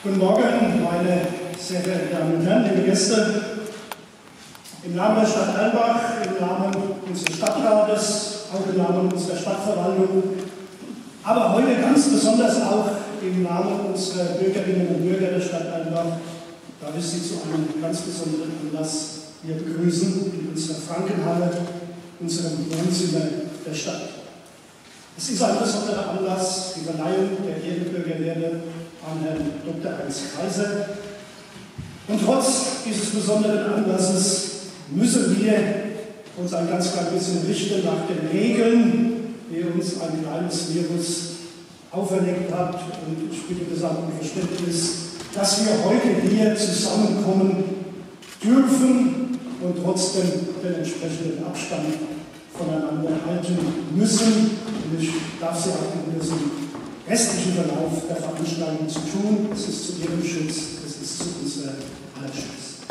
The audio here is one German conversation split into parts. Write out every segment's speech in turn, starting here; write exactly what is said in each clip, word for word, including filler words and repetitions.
Guten Morgen, meine sehr verehrten Damen und Herren, liebe Gäste. Im Namen der Stadt Erlbach, im Namen unseres Stadtrates, auch im Namen unserer Stadtverwaltung, aber heute ganz besonders auch im Namen unserer Bürgerinnen und Bürger der Stadt Erlbach, darf ich Sie zu einem ganz besonderen Anlass hier begrüßen in unserer Frankenhalle, unserem Wohnzimmer der Stadt. Es ist ein besonderer Anlass, die Verleihung der Ehrenbürgerwerte an Herrn Doktor Heinz Kaiser. Und trotz dieses besonderen Anlasses müssen wir uns ein ganz klein bisschen richten nach den Regeln, die uns ein kleines Virus auferlegt hat. Und ich bitte deshalb um Verständnis, dass wir heute hier zusammenkommen dürfen und trotzdem den entsprechenden Abstand voneinander halten müssen. Und ich darf Sie auch in diesem restlichen Verlauf der Veranstaltung zu tun. Es ist zu Ihrem Schutz, es ist zu unserem aller Schutz.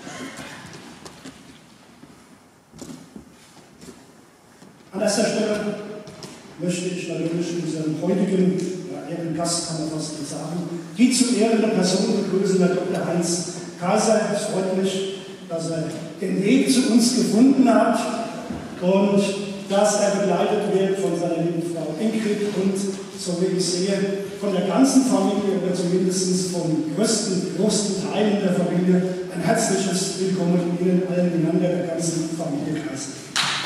An erster Stelle möchte ich natürlich unseren heutigen ja, Ehrengast, kann man fast nicht sagen, die zu ehrende Person begrüßen, Herr Doktor Heinz Kaiser. Es freut mich, dass er den Weg zu uns gefunden hat und dass er begleitet wird von seiner lieben Frau Ingrid und, so wie ich sehe, von der ganzen Familie oder zumindest von größten, großen Teilen der Familie. Ein herzliches Willkommen Ihnen allen im Namen der ganzen Familie Kaiser.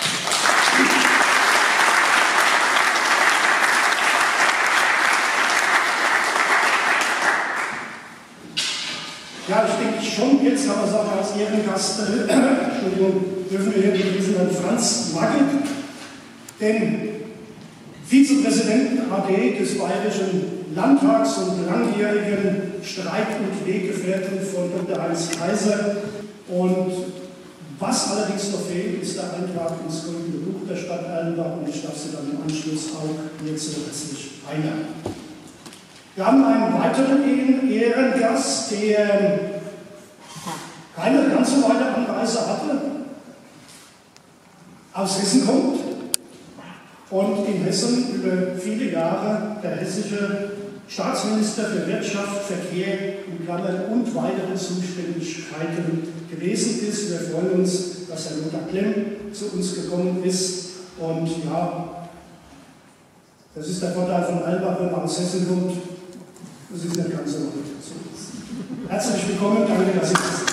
Ja, ich denke schon, jetzt kann man sagen, als Ehrengast, äh, Entschuldigung, dürfen wir hier begrüßen Herrn Franz Magel, den Vizepräsidenten A D des Bayerischen Landtags und langjährigen Streit- und Weggefährten von Doktor Heinz Kaiser. Und was allerdings noch fehlt, ist der Eintrag ins Goldene Buch der Stadt Erlbach, und ich darf Sie dann im Anschluss auch hierzu herzlich einladen. Wir haben einen weiteren Ehrengast, der keine ganz so weite Anreise hatte, aus Hessen kommt und in Hessen über viele Jahre der hessische Staatsminister für Wirtschaft, Verkehr in Klammern und weitere Zuständigkeiten gewesen ist. Wir freuen uns, dass Herr Lothar Klemm zu uns gekommen ist. Und ja, das ist der Vorteil von Erlbach, wenn man aus Hessen kommt. Das ist nicht ganz so weit. Herzlich willkommen, danke, dass Sie da sind.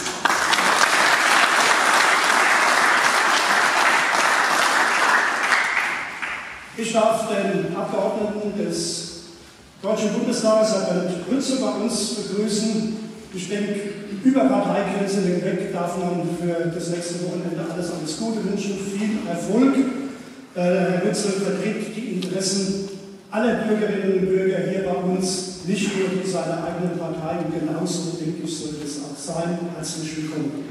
Ich darf den Abgeordneten des Deutschen Bundestages, Herrn Bernd Grütze, bei uns begrüßen. Ich denke, über Parteigrenzen hinweg darf man für das nächste Wochenende alles, alles Gute wünschen, viel Erfolg. Herr Grütze vertritt die Interessen aller Bürgerinnen und Bürger hier bei uns, nicht nur die seiner eigenen Partei, und genauso, denke ich, soll es auch sein. Herzlich willkommen.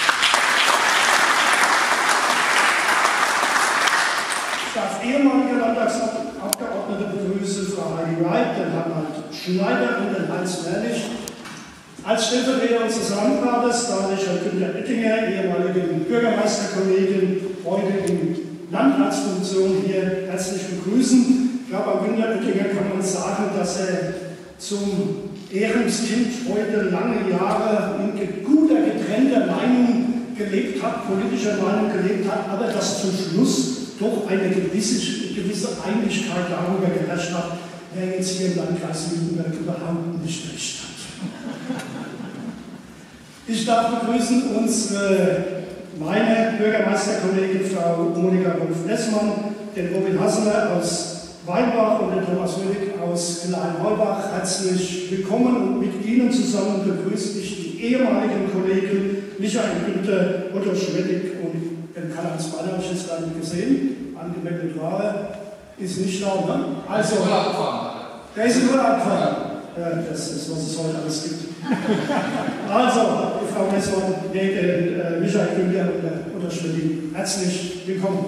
Ich darf ehemalige Landtagsabgeordnete begrüßen, Frau Heidi Wright, den Harald Schneider und den Heinz Merlich. Als Stellvertreter unseres Landrates darf ich Herrn Günter Oettinger, ehemaligen Bürgermeisterkollegen, heute in Landratsfunktion hier herzlich begrüßen. Ich glaube, an Günter Oettinger kann man sagen, dass er zum Ehrenskind heute lange Jahre in guter, getrennter Meinung gelebt hat, politischer Meinung gelebt hat, aber dass zum Schluss doch eine gewisse, gewisse Einigkeit darüber geherrscht hat, wer jetzt hier im Landkreis Miltenberg überhaupt nicht recht hat. Ich darf begrüßen unsere, meine Bürgermeisterkollegin Frau Monika Wolf-Lessmann, den Robin Hassener aus Weinbach und den Thomas Rödig aus Klein-Heubach. Herzlich willkommen, und mit Ihnen zusammen begrüße ich die ehemaligen Kollegen Michael Günther, Otto Schwedig und den Karl-Heinz Baller, habe ich jetzt gar nicht gesehen. Angemeldet war er, ist nicht da, ne? Also, der ist in Urlaub gefahren. Ja, das ist, was es heute alles gibt. Also, die Frau Messmann, nee, den äh, Michael Günther und der Otto Schwedig, herzlich willkommen.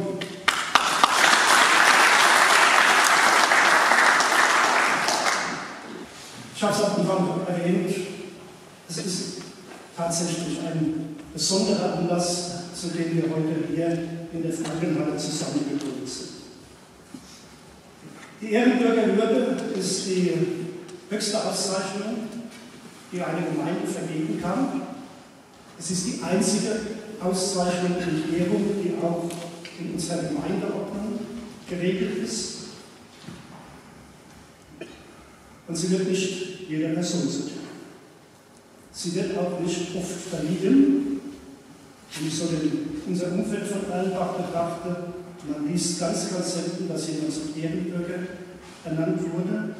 Ich habe es am Anfang erwähnt, es ist tatsächlich ein besonderer Anlass, zu dem wir heute hier in der Frankenhalle zusammengekommen sind. Die Ehrenbürgerwürde ist die höchste Auszeichnung, die eine Gemeinde vergeben kann. Es ist die einzige Auszeichnung und Ehrung, die auch in unserer Gemeindeordnung geregelt ist. Und sie wird nicht jeder Person zuteil. Sie wird auch nicht oft verliehen. Wenn ich so den, unser Umfeld von Erlenbach betrachte, man liest ganz, ganz selten, dass jemand zum Ehrenbürger ernannt wurde.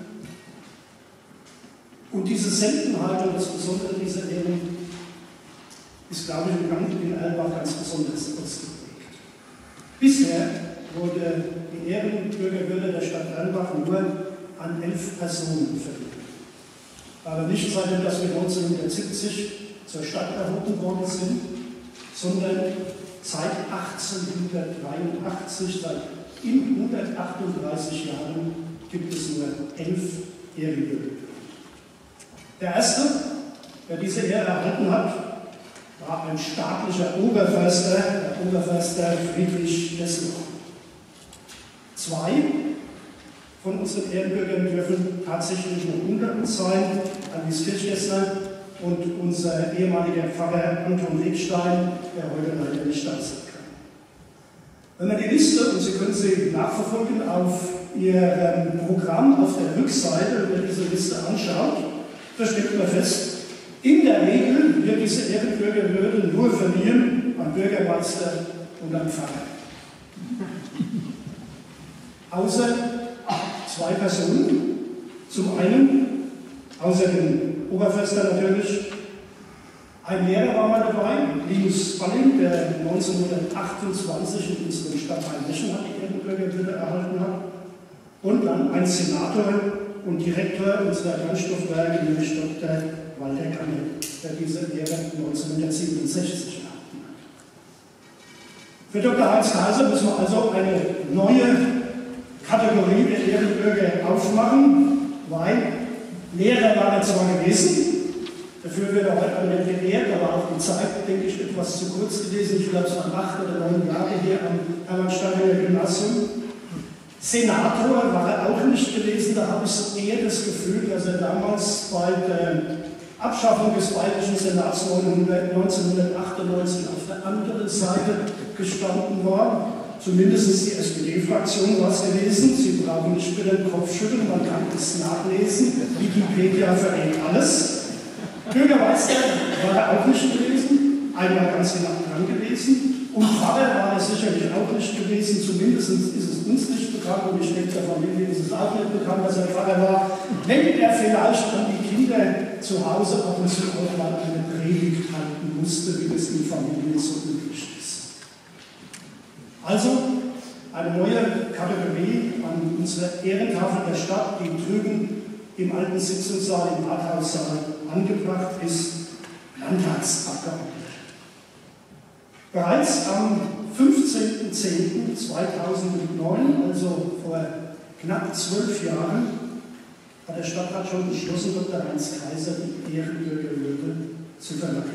Und diese Seltenheit und das Besondere dieser Ehrung ist, glaube ich, in Erlenbach ganz besonders ausgeprägt. Bisher wurde die Ehrenbürgerwürde der Stadt Erlenbach nur an elf Personen verliehen. Aber nicht seitdem, dass wir neunzehnhundertsiebzig zur Stadt erhoben worden sind, sondern seit achtzehnhundertdreiundachtzig, seit in hundertachtunddreißig Jahren, gibt es nur elf Ehrenbürger. Der erste, der diese Ehre erhalten hat, war ein staatlicher Oberförster, der Oberförster Friedrich Desloch. Zwei von unseren Ehrenbürgern dürfen tatsächlich noch unter uns sein, Alice Kirchgessner und unser ehemaliger Pfarrer Anton Wegstein, der heute leider nicht da sein kann. Wenn man die Liste, und Sie können sie nachverfolgen, auf Ihrem Programm auf der Rückseite, wenn man diese Liste anschaut, da stellt man fest, in der Regel wird diese Ehrenbürgerwürde nur verliehen am Bürgermeister und am Pfarrer. Außer zwei Personen. Zum einen, außer dem Oberförster natürlich, ein Lehrer war mal dabei, Linus Balling, der neunzehnhundertachtundzwanzig in unserem Stadtteil Meschenheim die Ehrenbürgerwürde erhalten hat. Und dann ein Senator und Direktor unserer Brennstoffwerke, nämlich Doktor Walter Kammel, der diese Ehre neunzehnhundertsiebenundsechzig erhalten hat. Für Doktor Heinz Kaiser müssen wir also eine neue Kategorie der Ehrenbürger aufmachen, weil Lehrer war er zwar gewesen, dafür wird er heute alle gelehrt, aber auch die Zeit, denke ich, etwas zu kurz gewesen. Ich glaube, es waren acht oder neun Jahre hier am Hermann-Steiniger Gymnasium. Senator war er auch nicht gewesen, da habe ich so eher das Gefühl, dass er damals bei der Abschaffung des Bayerischen Senats neunzehnhundertachtundneunzig auf der anderen Seite gestanden war. Zumindest ist die S P D-Fraktion was gewesen. Sie brauchen nicht wieder den Kopf schütteln, man kann es nachlesen. Wikipedia verrät alles. Bürgermeister war er auch nicht gewesen, einmal ganz knapp dran gewesen. Und Pfarrer war er sicherlich auch nicht gewesen, zumindest ist es uns nicht bekannt und ich denke, der Familie ist es auch nicht bekannt, dass er Pfarrer war. Wenn er vielleicht an die Kinder zu Hause ab und zu auch mal eine Predigt halten musste, wie es in Familien so üblich ist. Also eine neue Kategorie an unserer Ehrentafel der Stadt, die drüben im alten Sitzungssaal, im Rathaussaal angebracht ist, Landtagsabgeordnete. Bereits am fünfzehnten zehnten zweitausendneun, also vor knapp zwölf Jahren, hat der Stadtrat schon beschlossen, Doktor Heinz Kaiser die Ehrenbürgerwürde zu verleihen.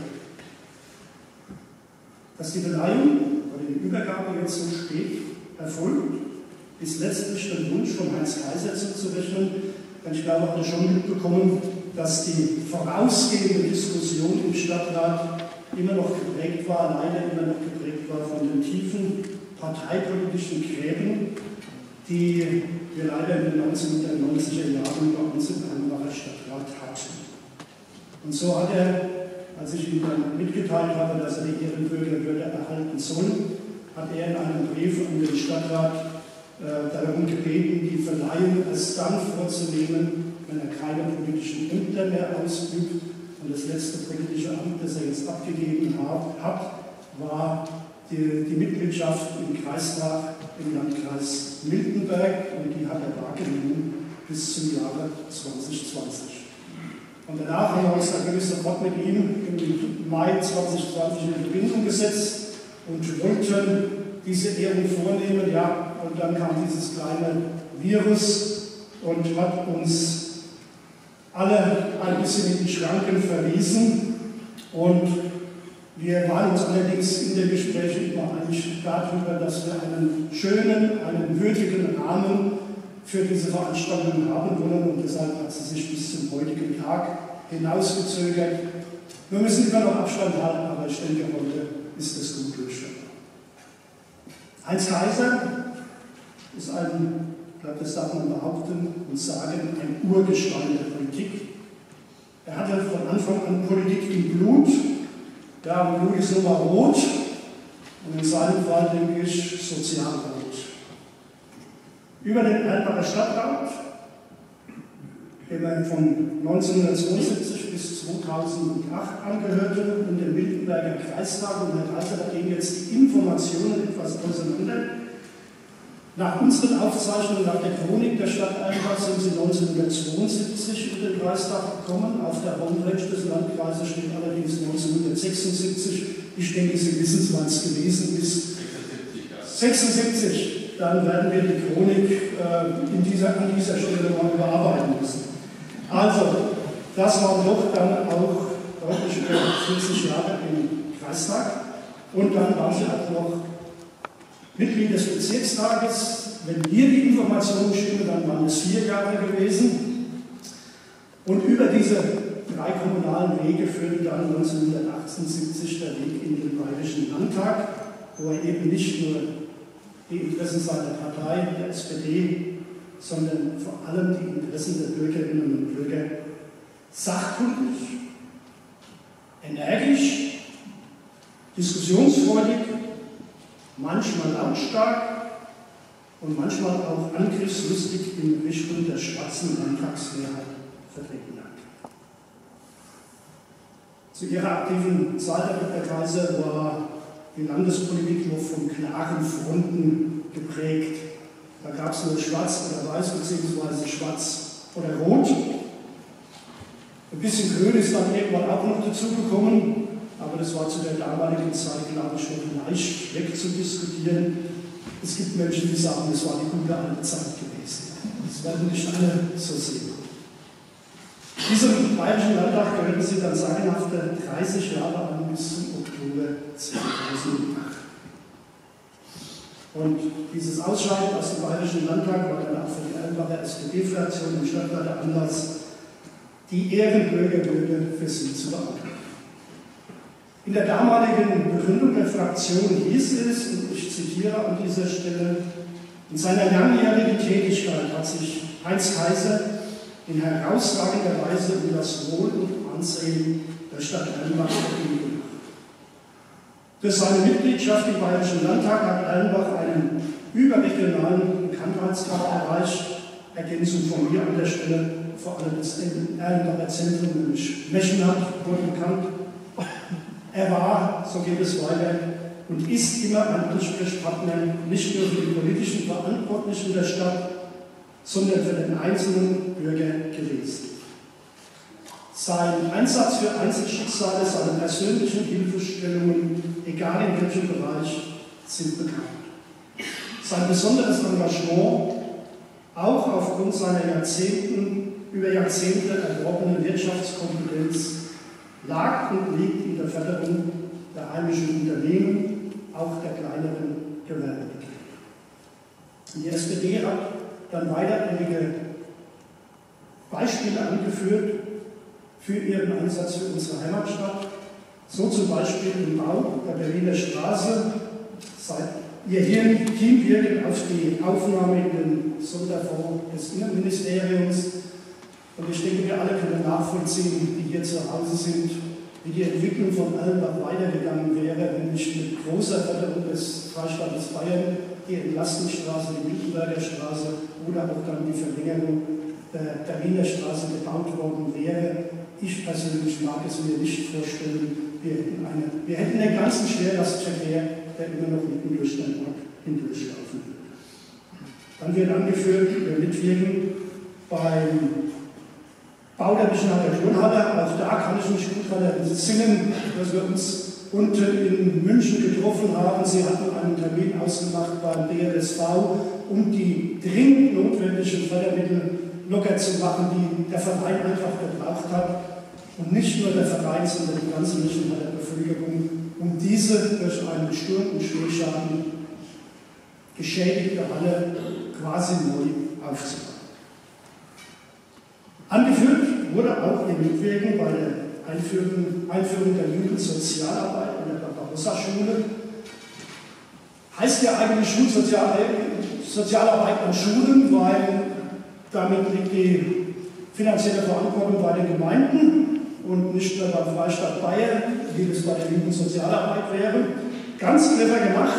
Dass die Verleihung oder die Übergabe jetzt so spät erfolgt, ist letztlich dem Wunsch von Heinz Kaiser zuzurechnen, denn ich glaube, alle schon mitbekommen, dass die vorausgehende Diskussion im Stadtrat immer noch geprägt war, leider immer noch geprägt war von den tiefen parteipolitischen Gräben, die wir leider in den neunzehnhundertneunziger Jahren bei uns im Erlenbacher Stadtrat hatten. Und so hat er, als ich ihm dann mitgeteilt habe, dass er die Ehrenbürgerwürde erhalten soll, hat er in einem Brief an den Stadtrat äh, darum gebeten, die Verleihung erst dann vorzunehmen, wenn er keine politischen Ämter mehr ausübt. Und das letzte politische Amt, das er jetzt abgegeben hat, war die, die Mitgliedschaft im Kreistag im Landkreis Miltenberg, und die hat er wahrgenommen bis zum Jahre zweitausendzwanzig. Und danach haben wir uns dann gewissermaßen mit ihm im Mai zweitausendzwanzig in Verbindung gesetzt und wollten diese Ehrung vornehmen. Ja, und dann kam dieses kleine Virus und hat uns alle ein bisschen in die Schranken verwiesen, und wir waren uns allerdings in den Gesprächen immer einig darüber, dass wir einen schönen, einen würdigen Rahmen für diese Veranstaltung haben wollen, und deshalb hat sie sich bis zum heutigen Tag hinausgezögert. Wir müssen immer noch Abstand halten, aber ich denke, heute ist das gut durchführbar. Heinz Kaiser ist ein, ich glaube, das darf man behaupten und sagen, ein Urgestein der Politik. Er hatte von Anfang an Politik im Blut. Ja, und Blut ist nun mal rot. Und in seinem Fall, denke ich, sozialrot. Über den Erlenbacher Stadtrat, dem er von neunzehnhundertzweiundsiebzig bis zweitausendacht angehörte, und den Miltenberger Kreistag. Und Herr Kaiser, da gehen jetzt die Informationen etwas auseinander. Nach unseren Aufzeichnungen, nach der Chronik der Stadt Erlenbach, sind sie neunzehnhundertzweiundsiebzig in den Kreistag gekommen. Auf der Homepage des Landkreises steht allerdings neunzehnhundertsechsundsiebzig. Ich denke, Sie wissen es, wann es gewesen ist. sechsundsiebzig. Dann werden wir die Chronik äh, in dieser, an dieser Stelle mal überarbeiten müssen. Also, das waren doch dann auch deutlich über vierzig Jahre im Kreistag. Und dann waren Sie auch noch Mitglied des Bezirkstages. Wenn hier die Informationen stimmen, dann waren es vier Jahre gewesen. Und über diese drei kommunalen Wege führte dann neunzehnhundertachtundsiebzig der Weg in den Bayerischen Landtag, wo er eben nicht nur die Interessen seiner Partei, der S P D, sondern vor allem die Interessen der Bürgerinnen und Bürger sachkundig, energisch, diskussionsfreudig, manchmal lautstark und manchmal auch angriffslustig in Richtung der schwarzen Landtagsmehrheit vertreten hat. Zu ihrer aktiven Zeit, Herr Kaiser, war die Landespolitik noch von klaren Fronten geprägt. Da gab es nur schwarz oder weiß, beziehungsweise schwarz oder rot. Ein bisschen grün ist dann irgendwann auch noch dazugekommen, aber das war zu der damaligen Zeit, glaube ich, noch leicht wegzudiskutieren. Es gibt Menschen, die sagen, das war die gute alte Zeit gewesen. Das werden nicht alle so sehen. Diesem Bayerischen Landtag gehörten sie dann sagenhafte dreißig Jahre an bis zum Oktober zweitausendacht. Und dieses Ausscheiden aus dem Bayerischen Landtag war dann auch für die Erlenbacher S P D-Fraktion im Stadtrat der Anlass, die Ehrenbürgerwürde für sie zu beantragen. In der damaligen Begründung der Fraktion hieß es, und ich zitiere an dieser Stelle, in seiner langjährigen Tätigkeit hat sich Heinz Kaiser in herausragender Weise um das Wohl und Ansehen der Stadt Erlenbach verdient gemacht. Durch seine Mitgliedschaft im Bayerischen Landtag hat Erlenbach einen überregionalen Bekanntheitsgrad erreicht. Ergänzung von mir an der Stelle, vor allem das Erlenbacher Zentrum, nämlich Mechenland, wurde bekannt. Er war, so geht es weiter, und ist immer ein Ansprechpartner nicht nur für die politischen Verantwortlichen der Stadt, sondern für den einzelnen Bürger gewesen. Sein Einsatz für Einzelschicksale, seine persönlichen Hilfestellungen, egal in welchem Bereich, sind bekannt. Sein besonderes Engagement, auch aufgrund seiner Jahrzehnten, über Jahrzehnte erworbenen Wirtschaftskompetenz, lag und liegt in der Förderung der heimischen Unternehmen, auch der kleineren Gewerbebetriebe. Die S P D hat dann weiter einige Beispiele angeführt für ihren Einsatz für unsere Heimatstadt. So zum Beispiel im Bau der Berliner Straße, seit ihr Teamwirken auf die Aufnahme in den Sonderfonds des Innenministeriums. Und ich denke, wir alle können nachvollziehen, die hier zu Hause sind, wie die Entwicklung von Erlenbach weitergegangen wäre, wenn nicht mit großer Förderung des Freistaates Bayern die Entlastungsstraße, die Miltenberger Straße oder auch dann die Verlängerung der Berliner Straße gebaut worden wäre. Ich persönlich mag es mir nicht vorstellen, wir hätten, eine, wir hätten den ganzen Schwerlastverkehr, der immer noch mitten durch den Ort hindurchlaufen würde. Dann wird angeführt, wir mitwirken beim Bau der Bischnacher Turnhalle. Auch da kann ich mich gut daran erinnern, dass wir uns unten in München getroffen haben. Sie hatten einen Termin ausgemacht beim B R S V, um die dringend notwendigen Fördermittel locker zu machen, die der Verein einfach gebraucht hat. Und nicht nur der Verein, sondern die ganze Münchner Bevölkerung, um diese durch einen Sturm- und Schneeschaden geschädigte Halle quasi neu aufzubauen. Angeführt wurde auch ihr Mitwirken bei der Einführung, Einführung der Jugendsozialarbeit an der Barbarossa-Schule. Heißt ja eigentlich Schulsozialarbeit an Schulen, weil damit liegt die finanzielle Verantwortung bei den Gemeinden und nicht nur beim Freistaat Bayern, wie es bei der Jugendsozialarbeit wäre. Ganz clever gemacht.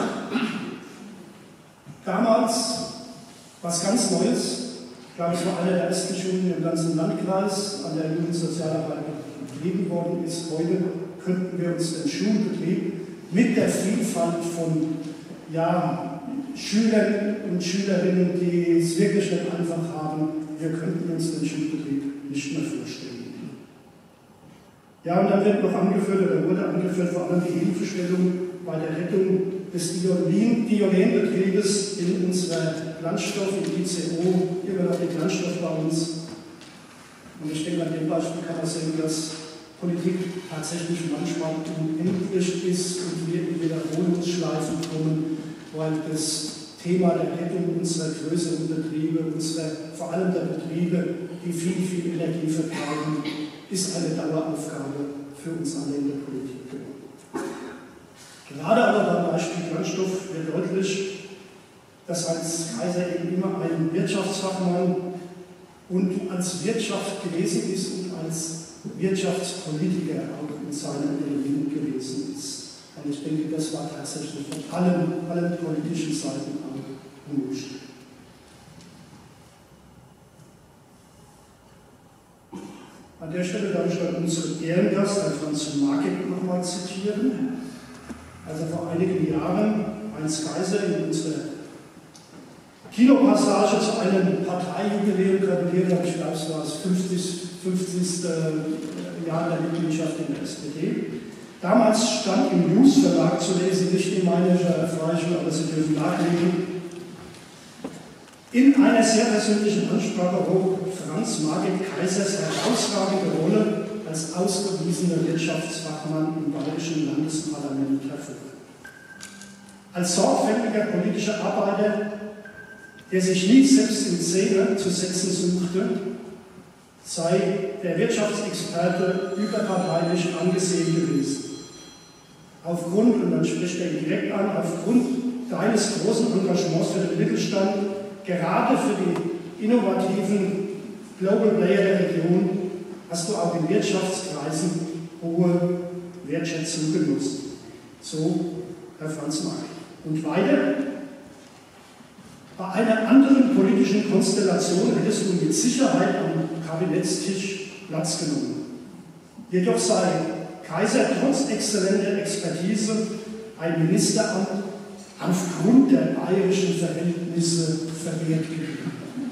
Damals was ganz Neues. Ich glaube, es war eine der ersten Schulen im ganzen Landkreis, an der Jugendsozialarbeit betrieben worden ist. Heute könnten wir uns den Schulbetrieb mit der Vielfalt von ja, Schülern und Schülerinnen, die es wirklich nicht einfach haben, wir könnten uns den Schulbetrieb nicht mehr vorstellen. Ja, und dann wird noch angeführt, oder wurde angeführt, vor allem die Hilfestellung bei der Rettung des Diolenbetriebes in unserer Glanzstoff, in I C O, immer noch die Glanzstoff bei uns. Und ich denke, an dem Beispiel kann man sehen, dass Politik tatsächlich manchmal unendlich ist und wir in Wiederholungsschleifen kommen, weil das Thema der Rettung unserer größeren Betriebe, unserer, vor allem der Betriebe, die viel, viel Energie vertreiben, ist eine Daueraufgabe für uns alle in der Politik geworden. Gerade aber beim Beispiel Glanzstoff wird deutlich, dass Heinz Kaiser eben immer ein Wirtschaftsfachmann und als Wirtschaft gewesen ist und als Wirtschaftspolitiker auch in seinem Element gewesen ist. Und ich denke, das war tatsächlich von allen, allen politischen Seiten auch gewünscht. An der Stelle darf ich dann unseren Ehrengast, Herrn Franz Market, nochmal zitieren. Also vor einigen Jahren Heinz Kaiser in unserer Kinopassage zu einem Parteijubiläum gratuliert hat. Ich glaube, es war das fünfzigste Jahr der Mitgliedschaft in der S P D. Damals stand im News Verlag zu lesen, nicht in meiner Erfreichung, aber Sie dürfen nachlesen. In einer sehr persönlichen Ansprache hob Franz Margit Kaisers herausragende Rolle als ausgewiesener Wirtschaftsfachmann im Bayerischen Landesparlament hervor. Als sorgfältiger politischer Arbeiter, der sich nie selbst in Szene zu setzen suchte, sei der Wirtschaftsexperte überparteilich angesehen gewesen. Aufgrund, und dann spricht er ihn direkt an, aufgrund deines großen Engagements für den Mittelstand, gerade für die innovativen Global Player der Region, hast du auch in Wirtschaftskreisen hohe Wertschätzung genossen. So Herr Franz Market. Und weiter, bei einer anderen politischen Konstellation hättest du mit Sicherheit am Kabinettstisch Platz genommen. Jedoch sei Kaiser trotz exzellenter Expertise ein Ministeramt aufgrund der bayerischen Verhältnisse verwehrt geblieben.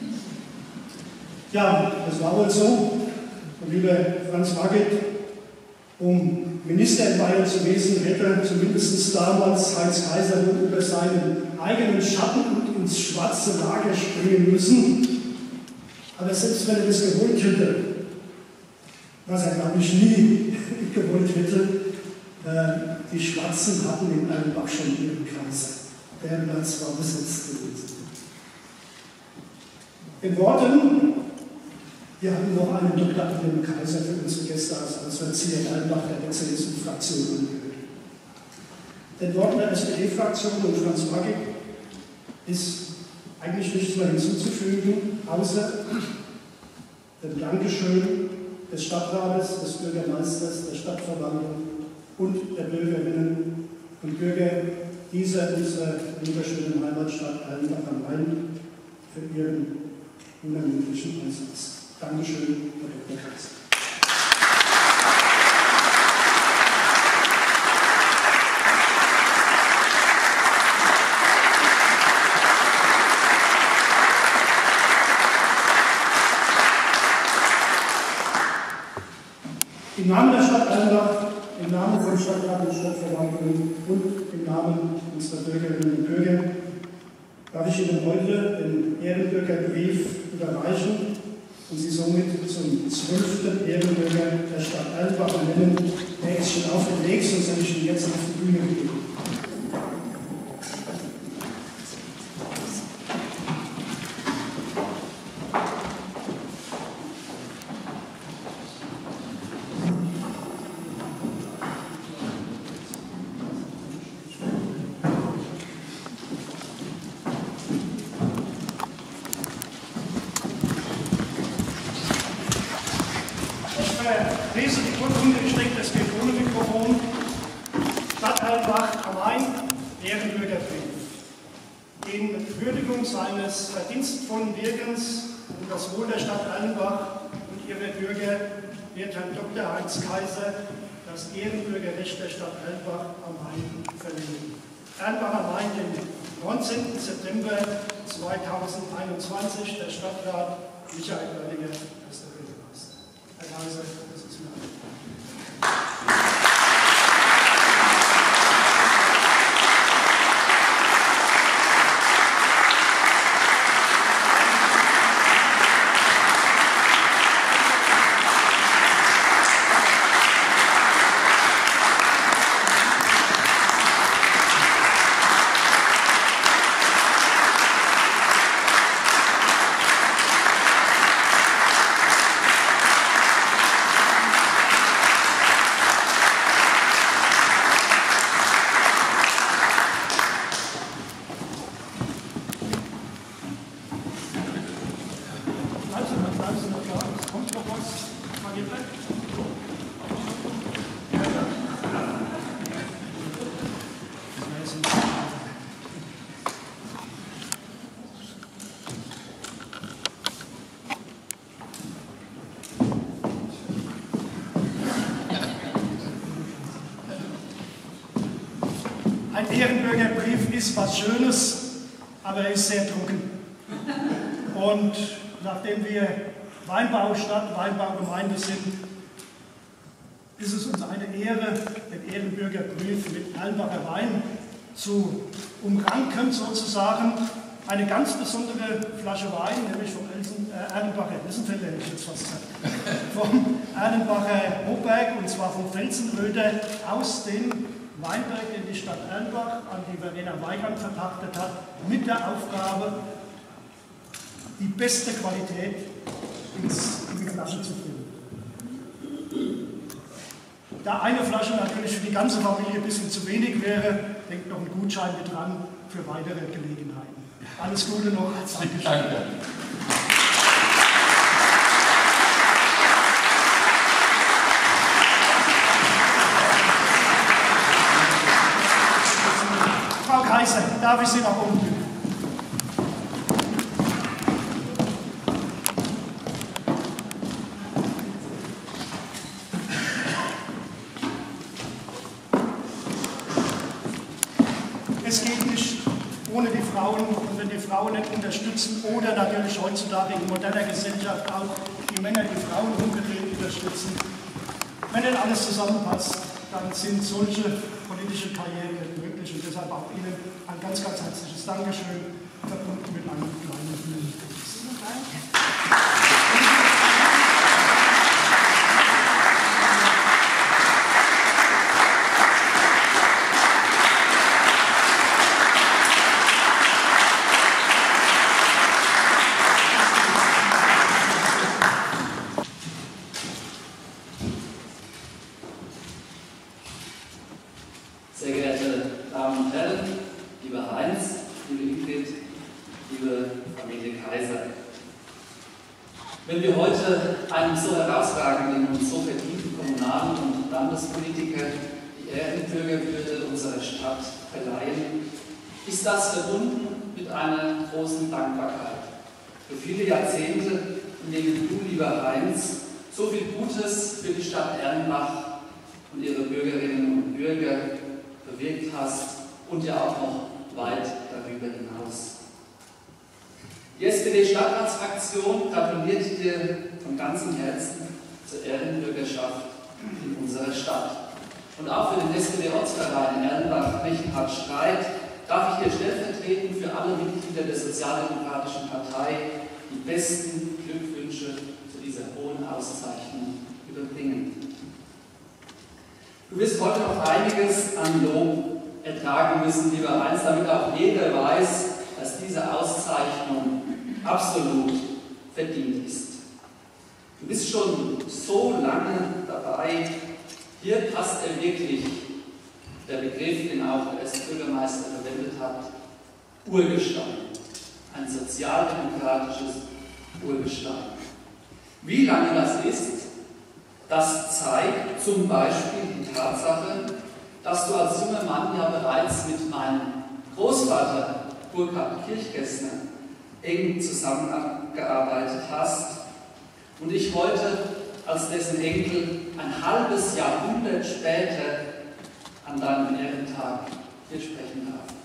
Ja, das war wohl so. Und lieber Franz Market, um Minister in Bayern zu lesen, hätte zumindest damals Heinz Kaiser über seinen eigenen Schatten und ins schwarze Lager springen müssen. Aber selbst wenn er das gewollt hätte, was er glaube ich nie gewollt hätte, äh, die Schwarzen hatten in einem Bach schon ihren Kaiser. Der Platz war besetzt gewesen. In Worten, wir haben noch einen Doktor Wilhelm Kaiser für unsere Gäste als Erzieher Erlbach der C S U-Fraktion angehört. Den Worten der S P D-Fraktion und Franz Market ist eigentlich nichts mehr hinzuzufügen, außer dem Dankeschön des Stadtrates, des Bürgermeisters, der Stadtverwaltung und der Bürgerinnen und Bürger dieser unserer wunderschönen Heimatstadt Erlbach am Main für ihren unermüdlichen Einsatz. Dankeschön, Herr Doktor Kaiser. Im Namen der Stadt Erlbach, im Namen von Stadtrat und Stadtverwaltung und im Namen unserer Bürgerinnen und Bürger darf ich Ihnen heute den Ehrenbürgerbrief überreichen und Sie somit zum zwölften Ehrenbürger der Stadt Erlbach ernennen. Der ist schon auf dem Weg, sonst hätte ich ihn jetzt auf die Bühne gegeben. lese die Urkunde, ich denke, das geht ohne Mikrofon. Stadt Erlenbach am Main, Ehrenbürgerbrief. In Würdigung seines verdienstvollen Wirkens um das Wohl der Stadt Erlenbach und ihrer Bürger wird Herrn Doktor Heinz Kaiser das Ehrenbürgerrecht der Stadt Erlenbach am Main verliehen. Erlenbach am Main, den neunzehnten September zweitausendeinundzwanzig, der Stadtrat Michael Oerlinger, erster Bürgermeister. Herr Kaiser, das ist mir ein. Ein Ehrenbürgerbrief ist was Schönes, aber er ist sehr trocken. Und nachdem wir Weinbaustadt, Weinbaugemeinde sind, ist es uns eine Ehre, den Ehrenbürgerbrief mit Erlenbacher Wein zu umranken, sozusagen. Eine ganz besondere Flasche Wein, nämlich vom Elsen, äh, Erlenbacher Wessenfelder, hätte ich jetzt fast gesagt, vom Erlenbacher Hochberg, und zwar vom Felsenröder aus dem Weinberg, den die Stadt Erlenbach an die Verena Weigand verpachtet hat, mit der Aufgabe, die beste Qualität ins, in die Flasche zu bringen. Da eine Flasche natürlich für die ganze Familie ein bisschen zu wenig wäre, denkt noch ein Gutschein mit dran für weitere Gelegenheiten. Alles Gute noch. Dankeschön. Danke. Frau Kaiser, darf ich Sie nach oben bitten? Es geht nicht ohne die Frauen, und wenn die Frauen nicht unterstützen oder natürlich heutzutage in moderner Gesellschaft auch die Männer die Frauen umgedreht unterstützen. Wenn nicht alles zusammenpasst, dann sind solche politische Karrieren nicht möglich, und deshalb auch Ihnen ein ganz, ganz herzliches Dankeschön, verbunden mit einem kleinen Blumenstrauß. Sehr geehrte Damen und Herren, lieber Heinz, liebe Ingrid, liebe Familie Kaiser. Wenn wir heute einem so herausragenden und so verdienten Kommunal- und Landespolitiker die Ehrenbürgerwürde unserer Stadt verleihen, ist das verbunden mit einer großen Dankbarkeit für viele Jahrzehnte, in denen du, lieber Heinz, so viel Gutes für die Stadt Erlenbach und ihre Bürgerinnen und Bürger bewirkt hast und ja auch noch weit darüber hinaus. Die S P D-Stadtratsfraktion gratuliert dir von ganzem Herzen zur Ehrenbürgerschaft in unserer Stadt. Und auch für den S P D-Ortsverein Erlenbach-Mechenhardt Streit darf ich dir stellvertretend für alle Mitglieder der Sozialdemokratischen Partei die besten Glückwünsche zu dieser hohen Auszeichnung überbringen. Du wirst heute noch einiges an Lob ertragen müssen, lieber Heinz, damit auch jeder weiß, dass diese Auszeichnung absolut verdient ist. Du bist schon so lange dabei, hier passt er wirklich, der Begriff, den auch der erste Bürgermeister verwendet hat, Urgestein. Ein sozialdemokratisches Urgestein. Wie lange das ist, Das zeigt zum Beispiel die Tatsache, dass du als junger Mann ja bereits mit meinem Großvater Burkhard Kirchgessner eng zusammengearbeitet hast und ich heute als dessen Enkel ein halbes Jahrhundert später an deinem Ehrentag hier sprechen darf.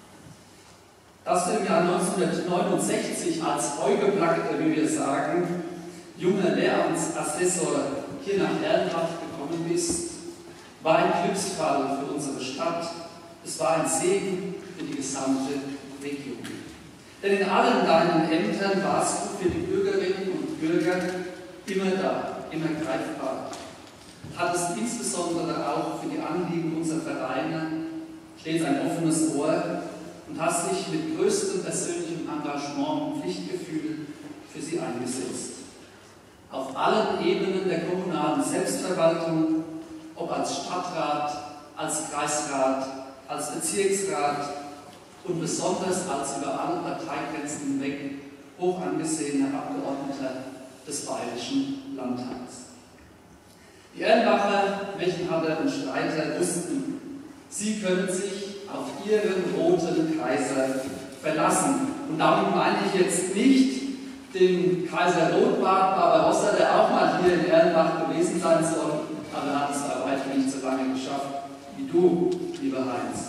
Dass du im Jahr neunzehnhundertneunundsechzig als Heugeplackter, wie wir sagen, junger Lehramtsassessor hier nach Erlenbach gekommen bist, war ein Glücksfall für unsere Stadt. Es war ein Segen für die gesamte Region. Denn in allen deinen Ämtern warst du für die Bürgerinnen und Bürger immer da, immer greifbar. Hattest insbesondere auch für die Anliegen unserer Vereine stets ein offenes Ohr und hast dich mit größtem persönlichem Engagement und Pflichtgefühl für sie eingesetzt. Auf allen Ebenen der kommunalen Selbstverwaltung, ob als Stadtrat, als Kreisrat, als Bezirksrat und besonders als über alle Parteigrenzen hinweg hoch angesehener Abgeordneter des Bayerischen Landtags. Die Erlenbacher, Mechenhader und Streiter wussten, sie können sich auf ihren roten Kaiser verlassen. Und damit meine ich jetzt nicht den Kaiser Rotbart Barbarossa, der auch mal hier in Erlenbach gewesen sein soll, aber er hat es bei weitem nicht so lange geschafft wie du, lieber Heinz.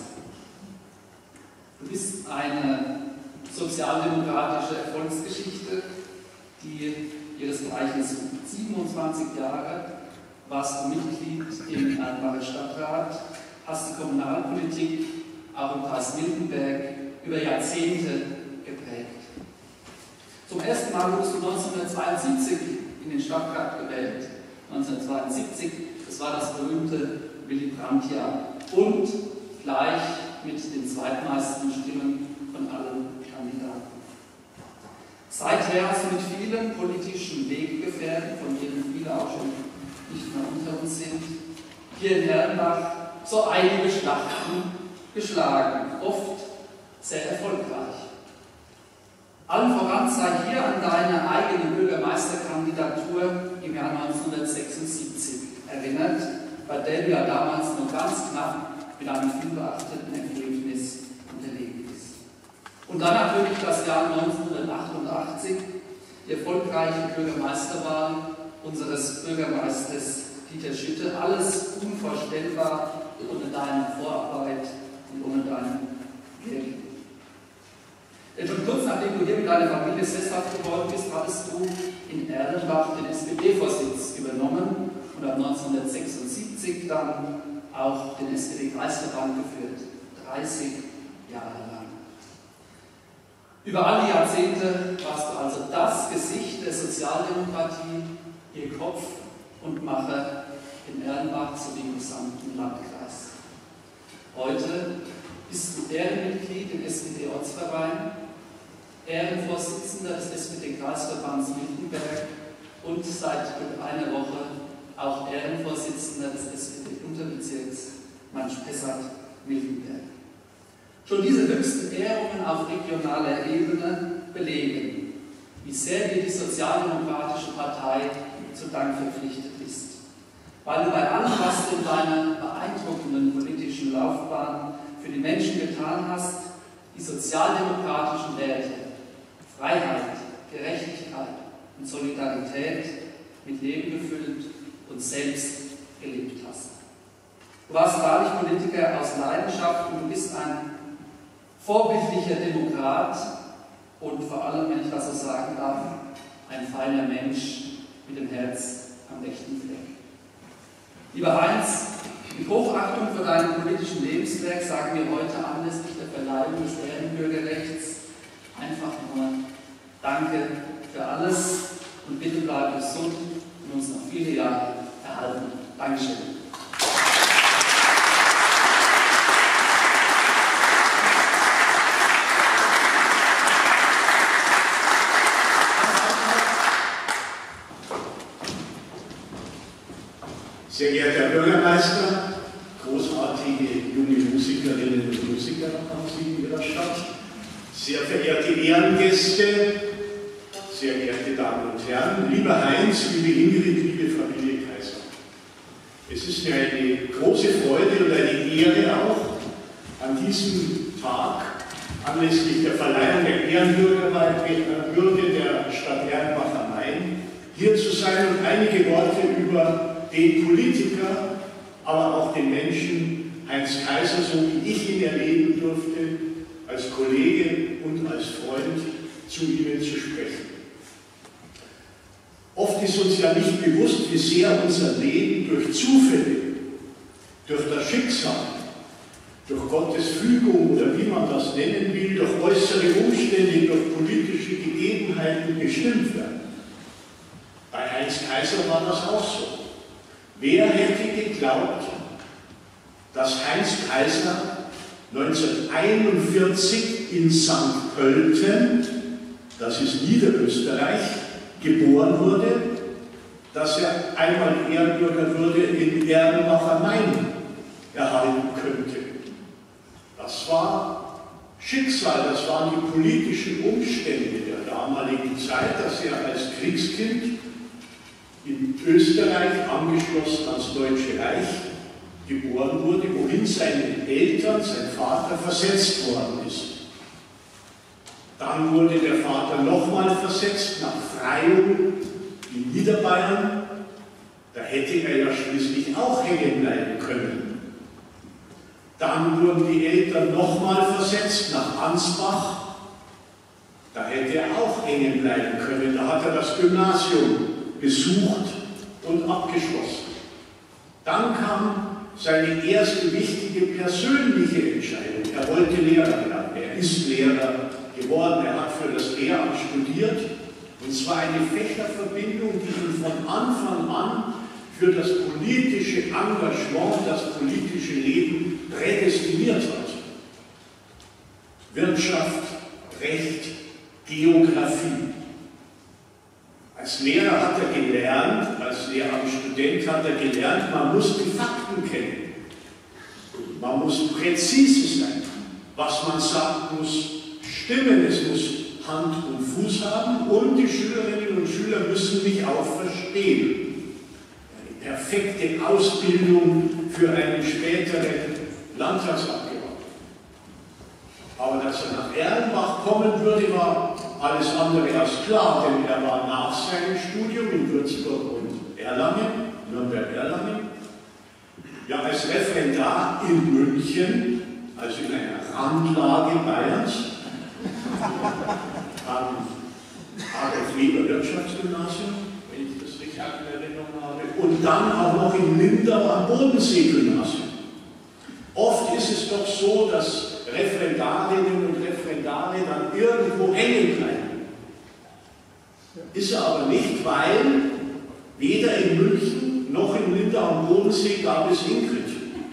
Du bist eine sozialdemokratische Erfolgsgeschichte, die ihresgleichen sucht. siebenundzwanzig Jahre warst du Mitglied im Erlenbacher Stadtrat, hast die Kommunalpolitik auch im Kreis Miltenberg über Jahrzehnte geprägt. Zum ersten Mal wurdest du neunzehnhundertzweiundsiebzig in den Stadtrat gewählt. neunzehnhundertzweiundsiebzig, das war das berühmte Willy Brandt-Jahr und gleich mit den zweitmeisten Stimmen von allen Kandidaten. Seither hast du mit vielen politischen Weggefährten, von denen viele auch schon nicht mehr unter uns sind, hier in Erlenbach so einige Schlachten geschlagen, oft sehr erfolgreich. Allen voran sei hier an deine eigene Bürgermeisterkandidatur im Jahr neunzehnhundertsechsundsiebzig erinnert, bei der du ja damals nur ganz knapp mit einem vielbeachteten Ergebnis unterlegen bist. Und dann natürlich das Jahr neunzehnhundertachtundachtzig, die erfolgreiche Bürgermeisterwahl unseres Bürgermeisters Dieter Schütte, alles unvorstellbar ohne deine Vorarbeit und ohne dein Wirken. Denn schon kurz nachdem du hier mit deiner Familie sesshaft geworden bist, hattest du in Erlenbach den S P D-Vorsitz übernommen und ab neunzehnhundertsechsundsiebzig dann auch den S P D-Kreisverband geführt, dreißig Jahre lang. Über alle Jahrzehnte warst du also das Gesicht der Sozialdemokratie, ihr Kopf und Macher in Erlenbach sowie im gesamten Landkreis. Heute bist du Ehrenmitglied im S P D-Ortsverein, Ehrenvorsitzender des S P D-Kreisverbands Miltenberg und seit gut einer Woche auch Ehrenvorsitzender des S P D-Unterbezirks Manch-Pessach-Miltenberg. Schon diese höchsten Ehrungen auf regionaler Ebene belegen, wie sehr dir die Sozialdemokratische Partei zu Dank verpflichtet ist. Weil du bei allem, was du in deiner beeindruckenden politischen Laufbahn für die Menschen getan hast, die sozialdemokratischen Werte, Freiheit, Gerechtigkeit und Solidarität mit Leben gefüllt und selbst gelebt hast. Du warst wahrlich Politiker aus Leidenschaft und du bist ein vorbildlicher Demokrat und vor allem, wenn ich das so sagen darf, ein feiner Mensch mit dem Herz am rechten Fleck. Lieber Heinz, mit Hochachtung für deinen politischen Lebenswerk sagen wir heute anlässlich der Verleihung des Ehrenbürgerrechts einfach nur Danke für alles und bitte bleib gesund und uns noch viele Jahre erhalten. Dankeschön. Sehr geehrter Herr Bürgermeister, großartige junge Musikerinnen und Musiker haben Sie in Ihrer Stadt, sehr verehrte Ehrengäste, sehr geehrte Damen und Herren, lieber Heinz, liebe Ingrid, liebe Familie Kaiser. Es ist mir eine große Freude und eine Ehre auch, an diesem Tag anlässlich der Verleihung der Ehrenbürgerwürde der Stadt Erlenbach am Main hier zu sein und einige Worte über den Politiker, aber auch den Menschen Heinz Kaiser, so wie ich ihn erleben durfte, als Kollege und als Freund zu Ihnen zu sprechen. Oft ist uns ja nicht bewusst, wie sehr unser Leben durch Zufälle, durch das Schicksal, durch Gottes Fügung oder wie man das nennen will, durch äußere Umstände, durch politische Gegebenheiten bestimmt werden. Bei Heinz Kaiser war das auch so. Wer hätte geglaubt, dass Heinz Kaiser neunzehnhunderteinundvierzig in Sankt Pölten, das ist Niederösterreich, geboren wurde, dass er einmal die Ehrenbürgerwürde in Erlenbach am Main erhalten könnte. Das war Schicksal, das waren die politischen Umstände der damaligen Zeit, dass er als Kriegskind in Österreich, angeschlossen ans Deutsche Reich, geboren wurde, wohin seine Eltern, sein Vater versetzt worden ist. Dann wurde der Vater nochmal versetzt nach Freyung in Niederbayern. Da hätte er ja schließlich auch hängen bleiben können. Dann wurden die Eltern nochmal versetzt nach Ansbach. Da hätte er auch hängen bleiben können. Da hat er das Gymnasium besucht und abgeschlossen. Dann kam seine erste wichtige persönliche Entscheidung. Er wollte Lehrer werden. Er ist Lehrer geworden. Er hat für das Lehramt studiert. Und zwar eine Fächerverbindung, die ihn von Anfang an für das politische Engagement, das politische Leben prädestiniert hat. Wirtschaft, Recht, Geographie. Als Lehrer hat er gelernt, als Lehramtsstudent hat er gelernt, man muss die Fakten kennen. Man muss präzise sein. Was man sagt, muss stimmen, es muss Hand und Fuß haben und die Schülerinnen und Schüler müssen mich auch verstehen. Eine perfekte Ausbildung für einen späteren Landtagsabgeordneten. Aber dass er nach Erlenbach kommen würde, war alles andere als klar, denn er war nach seinem Studium in Würzburg und Erlangen, Nürnberg-Erlangen, ja als Referendar in München, also in einer Randlage Bayerns, am Adolf-Weber-Wirtschaftsgymnasium, wenn ich das richtig in Erinnerung habe, und dann auch noch in Lindau am Bodensee-Gymnasium. Oft ist es doch so, dass Referendarinnen und Referendare dann irgendwo hängen bleiben. Ist er aber nicht, weil weder in München noch in Lindau am Bodensee gab es Ingrid.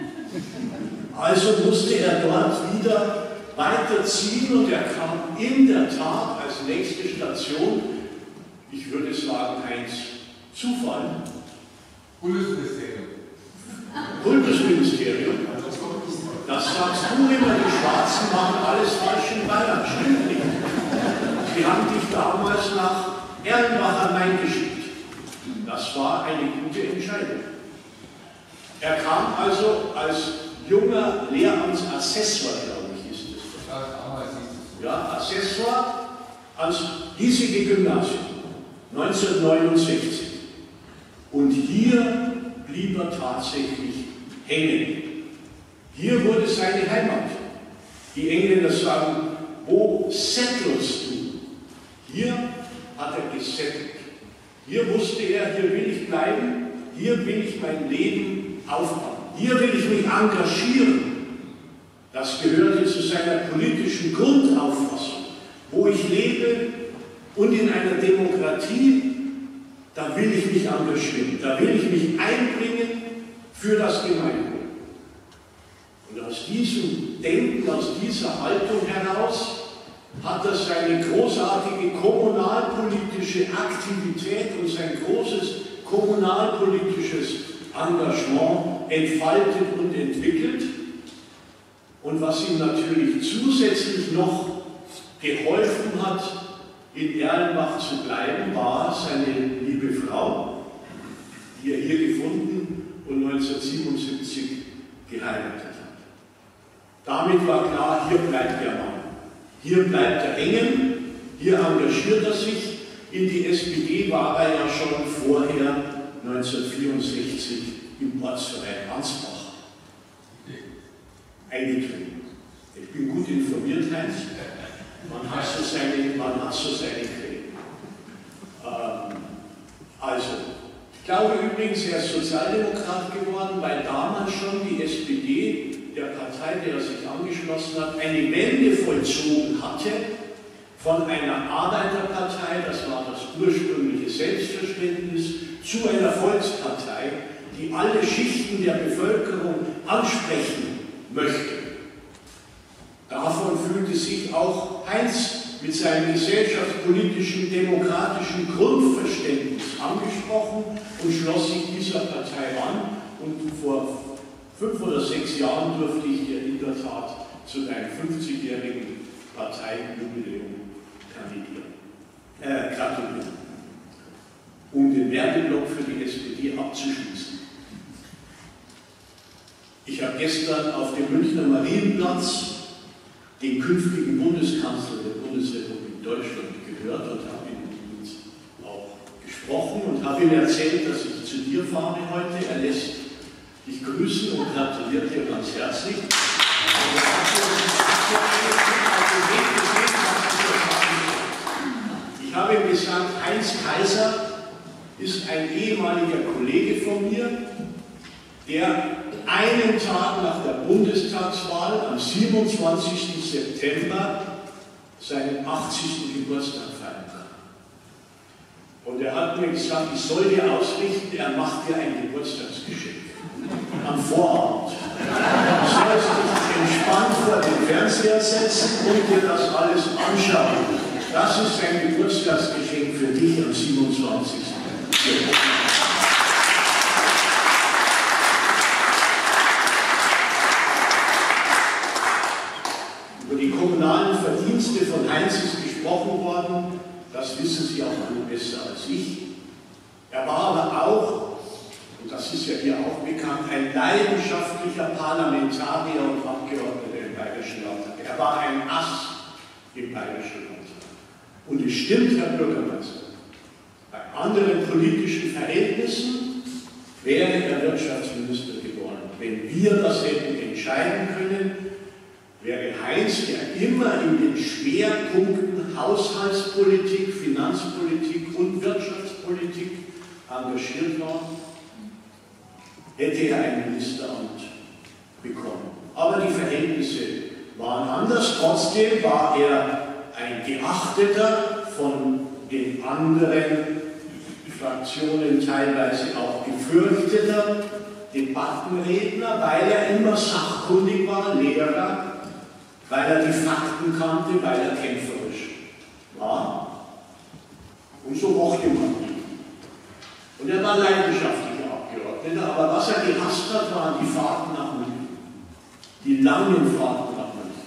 Also musste er dort wieder weiterziehen und er kam in der Tat als nächste Station, ich würde sagen, Heinz, Zufall. Bundesministerium. Bundesministerium. Das sagst du immer, die Schwarzen machen alles falsch in Bayern. Stimmt nicht. Sie haben dich damals nach Erlenbach am Main geschickt. Das war eine gute Entscheidung. Er kam also als junger Lehramtsassessor, glaube ich, ist es. Ja, Assessor ans hiesige Gymnasium, neunzehnhundertneunundsechzig. Und hier blieb er tatsächlich hängen. Hier wurde seine Heimat. Die Engländer sagen, wo settlest du? Hier hat er gesettelt. Hier wusste er, hier will ich bleiben, hier will ich mein Leben aufbauen. Hier will ich mich engagieren. Das gehörte zu seiner politischen Grundauffassung. Wo ich lebe und in einer Demokratie, da will ich mich engagieren. Da will ich mich einbringen für das Gemeinwohl. Und aus diesem Denken, aus dieser Haltung heraus hat er seine großartige kommunalpolitische Aktivität und sein großes kommunalpolitisches Engagement entfaltet und entwickelt. Und was ihm natürlich zusätzlich noch geholfen hat, in Erlenbach zu bleiben, war seine liebe Frau, die er hier gefunden und neunzehnhundertsiebenundsiebzig geheiratet hat. Damit war klar, hier bleibt der Mann. Hier bleibt er hängen, hier engagiert er sich. In die S P D war er ja schon vorher neunzehnhundertvierundsechzig im Ortsverein Ansbach eingetreten. Ich bin gut informiert, Heinz. Man hat so seine, man hat so seine Quellen. Ähm, also, ich glaube übrigens, er ist Sozialdemokrat geworden, weil damals schon die S P D, der Partei, der er sich angeschlossen hat, eine Wende vollzogen hatte von einer Arbeiterpartei, das war das ursprüngliche Selbstverständnis, zu einer Volkspartei, die alle Schichten der Bevölkerung ansprechen möchte. Davon fühlte sich auch Heinz mit seinem gesellschaftspolitischen, demokratischen Grundverständnis angesprochen und schloss sich dieser Partei an. Und vor fünf oder sechs Jahren durfte ich dir in der Tat zu deinem fünfzigjährigen Parteijubiläum kandidieren, äh, gratulieren, um den Werbeblock für die S P D abzuschließen. Ich habe gestern auf dem Münchner Marienplatz den künftigen Bundeskanzler der Bundesrepublik Deutschland gehört und habe mit ihm auch gesprochen und habe ihm erzählt, dass ich zu dir fahre heute. Er lässt dich grüßen und gratuliert dir ganz herzlich. Ich habe ihm gesagt, Heinz Kaiser ist ein ehemaliger Kollege von mir, der einen Tag nach der Bundestagswahl, am siebenundzwanzigsten September, seinen achtzigsten Geburtstag feiern kann. Und er hat mir gesagt, ich soll dir ausrichten, er macht dir ein Geburtstagsgeschenk am Vorabend. Du sollst dich entspannt vor den Fernseher setzen und dir das alles anschauen. Das ist sein Geburtstagsgeschenk für dich am siebenundzwanzigsten September. Über die kommunalen Verdienste von Heinz ist gesprochen worden, das wissen Sie auch alle besser als ich. Er war aber auch, und das ist ja hier auch bekannt, ein leidenschaftlicher Parlamentarier und Abgeordneter im Bayerischen Landtag. Er war ein Ass im Bayerischen Landtag. Und es stimmt, Herr Bürgermeister, bei anderen politischen Verhältnissen wäre er Wirtschaftsminister geworden. Wenn wir das hätten entscheiden können, wäre Heinz, der immer in den Schwerpunkten Haushaltspolitik, Finanzpolitik und Wirtschaftspolitik engagiert war, hätte er ein Ministeramt bekommen. Aber die Verhältnisse waren anders. Trotzdem war er ein Geachteter, von den anderen Fraktionen teilweise auch gefürchteter Debattenredner, weil er immer sachkundig war, Lehrer, weil er die Fakten kannte, weil er kämpferisch war. Und so mochte man ihn. Und er war leidenschaftlicher Abgeordneter, aber was er gehasst hat, waren die Fahrten nach München. Die langen Fahrten nach München.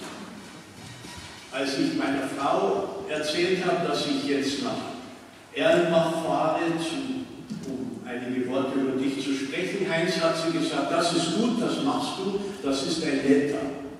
Als ich meiner Frau erzählt habe, dass ich jetzt nach Erlenbach fahre, zu, um einige Worte über dich zu sprechen, Heinz, hat sie gesagt, das ist gut, das machst du, das ist ein Netter.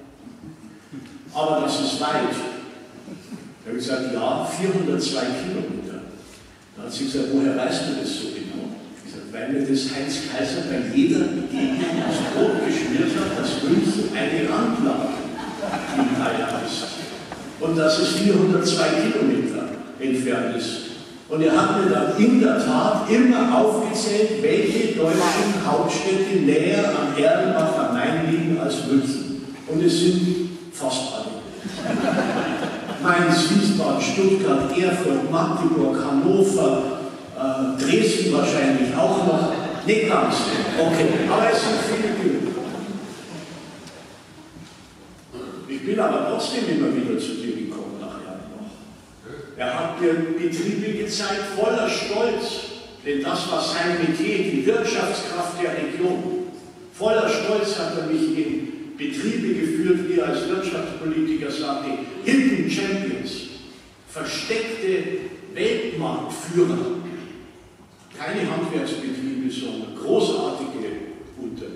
Aber das ist weit. Ich habe gesagt, ja, vierhundertzwei Kilometer. Dann hat sie gesagt, woher weißt du das so genau? Ich habe gesagt, weil mir das Heinz Kaiser bei jeder Begegnung das Brot geschmiert hat, dass München eine Randlage in Bayern ist. Und dass es vierhundertzwei Kilometer entfernt ist. Und er hat mir dann in der Tat immer aufgezählt, welche deutschen Hauptstädte näher am Erlenbach am Main liegen als München. Und es sind fast alle. Mainz, Wiesbaden, Stuttgart, Erfurt, Magdeburg, Hannover, äh, Dresden wahrscheinlich auch noch. Nicht ganz. Okay, aber es sind viele genug. Ich bin aber trotzdem immer wieder zu dir gekommen nach Erlenbach. Er hat mir Betriebe gezeigt, voller Stolz, denn das war sein Metier, die Wirtschaftskraft der Region. Voller Stolz hat er mich in Betriebe geführt, wie er als Wirtschaftspolitiker sagte, Hidden Champions, versteckte Weltmarktführer. Keine Handwerksbetriebe, sondern großartige Unternehmen.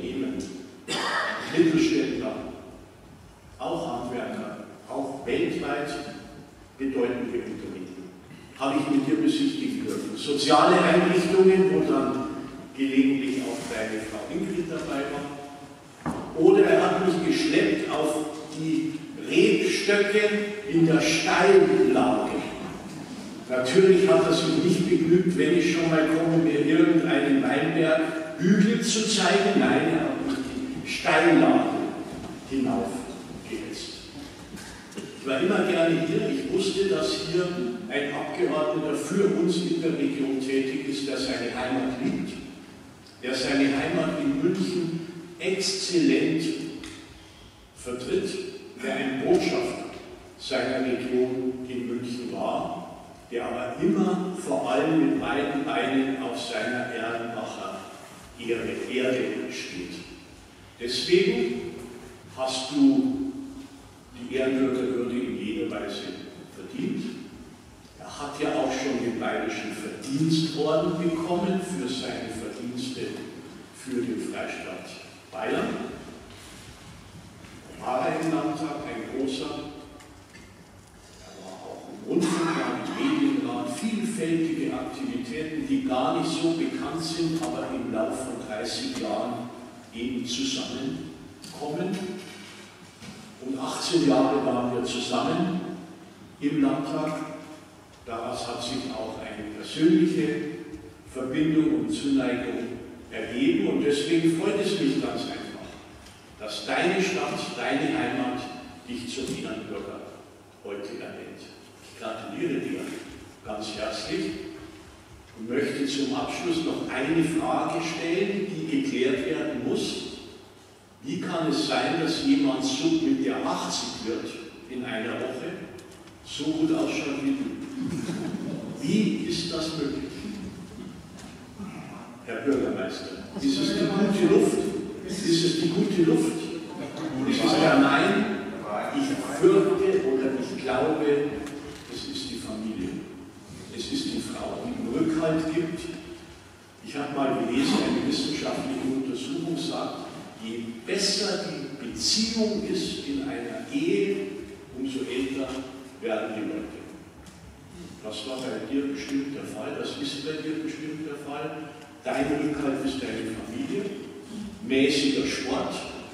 Mittelständler, auch Handwerker, auch weltweit bedeutende Unternehmen. Habe ich mit dir besichtigen dürfen. Soziale Einrichtungen, wo dann gelegentlich auch deine Frau Ingrid dabei war. Oder er hat mich geschleppt auf die Rebstöcke in der Steillage. Natürlich hat er sich nicht begnügt, wenn ich schon mal komme, mir irgendeinen Weinberghügel zu zeigen. Nein, er hat mich die Steillage hinaufgehetzt. Ich war immer gerne hier. Ich wusste, dass hier ein Abgeordneter für uns in der Region tätig ist, der seine Heimat liebt, der seine Heimat in München exzellent vertritt, der ein Botschafter seiner Region in München war, der aber immer vor allem mit beiden Beinen auf seiner Erlenbacher Erde, Erde steht. Deswegen hast du die Ehrenbürgerwürde in jeder Weise verdient. Er hat ja auch schon den Bayerischen Verdienstorden bekommen für seine Verdienste für den Freistaat Bayern. Er war im Landtag ein großer. Rundfunkrat, Medienrat, vielfältige Aktivitäten, die gar nicht so bekannt sind, aber im Laufe von dreißig Jahren eben zusammenkommen. Und achtzehn Jahre waren wir zusammen im Landtag. Daraus hat sich auch eine persönliche Verbindung und Zuneigung ergeben. Und deswegen freut es mich ganz einfach, dass deine Stadt, deine Heimat dich zum Ehrenbürger heute erwähnt. Ich gratuliere dir ganz herzlich und möchte zum Abschluss noch eine Frage stellen, die geklärt werden muss. Wie kann es sein, dass jemand so mit der achtzig wird in einer Woche, so gut ausschaut wie du? Wie ist das möglich? Herr Bürgermeister, ist es die gute Luft? Ist es die gute Luft? Ist es der Nein? Ich fürchte oder ich glaube, es ist die Familie. Es ist die Frau, die ihm Rückhalt gibt. Ich habe mal gelesen, eine wissenschaftliche Untersuchung sagt, je besser die Beziehung ist in einer Ehe, umso älter werden die Leute. Das war bei dir bestimmt der Fall, das ist bei dir bestimmt der Fall. Dein Rückhalt ist deine Familie, mäßiger Sport.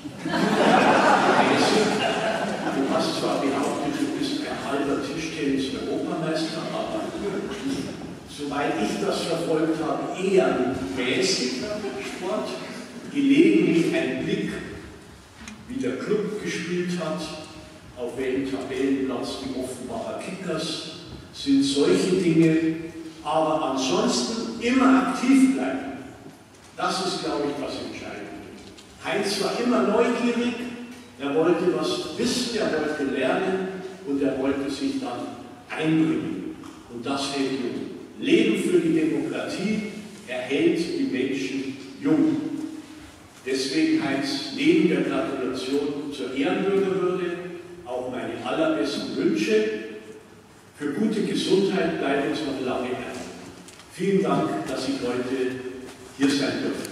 Mäßig. Du hast zwar behauptet, du bist ein halber Tischtennis-Europameister, aber soweit ich das verfolgt habe, eher mäßiger Sport. Gelegentlich ein Blick, wie der Club gespielt hat, auf welchem Tabellenplatz die Offenbacher Kickers sind, solche Dinge, aber ansonsten immer aktiv bleiben. Das ist, glaube ich, was entscheidend ist. Heinz war immer neugierig, er wollte was wissen, er wollte lernen und er wollte sich dann einbringen. Und das hält jung. Leben für die Demokratie erhält die Menschen jung. Deswegen, Heinz, neben der Gratulation zur Ehrenbürgerwürde auch meine allerbesten Wünsche für gute Gesundheit, bleibt uns noch lange erhalten. Vielen Dank, dass ich heute hier sein durfte.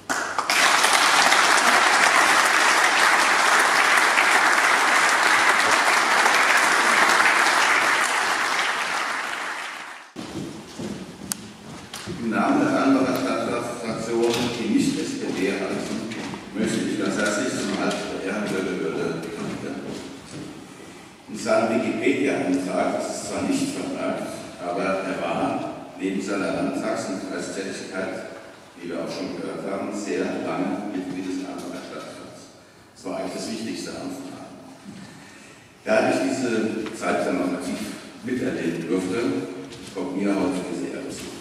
Im Namen der Erlenbacher Stadtratsfraktion, die nicht S P D heißen, möchte ich ganz herzlich zum Halt der Ehrenbürgerwürde gratulieren. In seinem Wikipedia-Eintrag ist es zwar nicht vermerkt, aber er war neben seiner Landtags- und Kreistätigkeit, wie wir auch schon gehört haben, sehr lange Mitglied des Erlenbacher Stadtrats. Das war eigentlich das Wichtigste an ihm. Da ich diese Zeit dann noch aktiv miterleben durfte, kommt mir heute diese Ehre zu.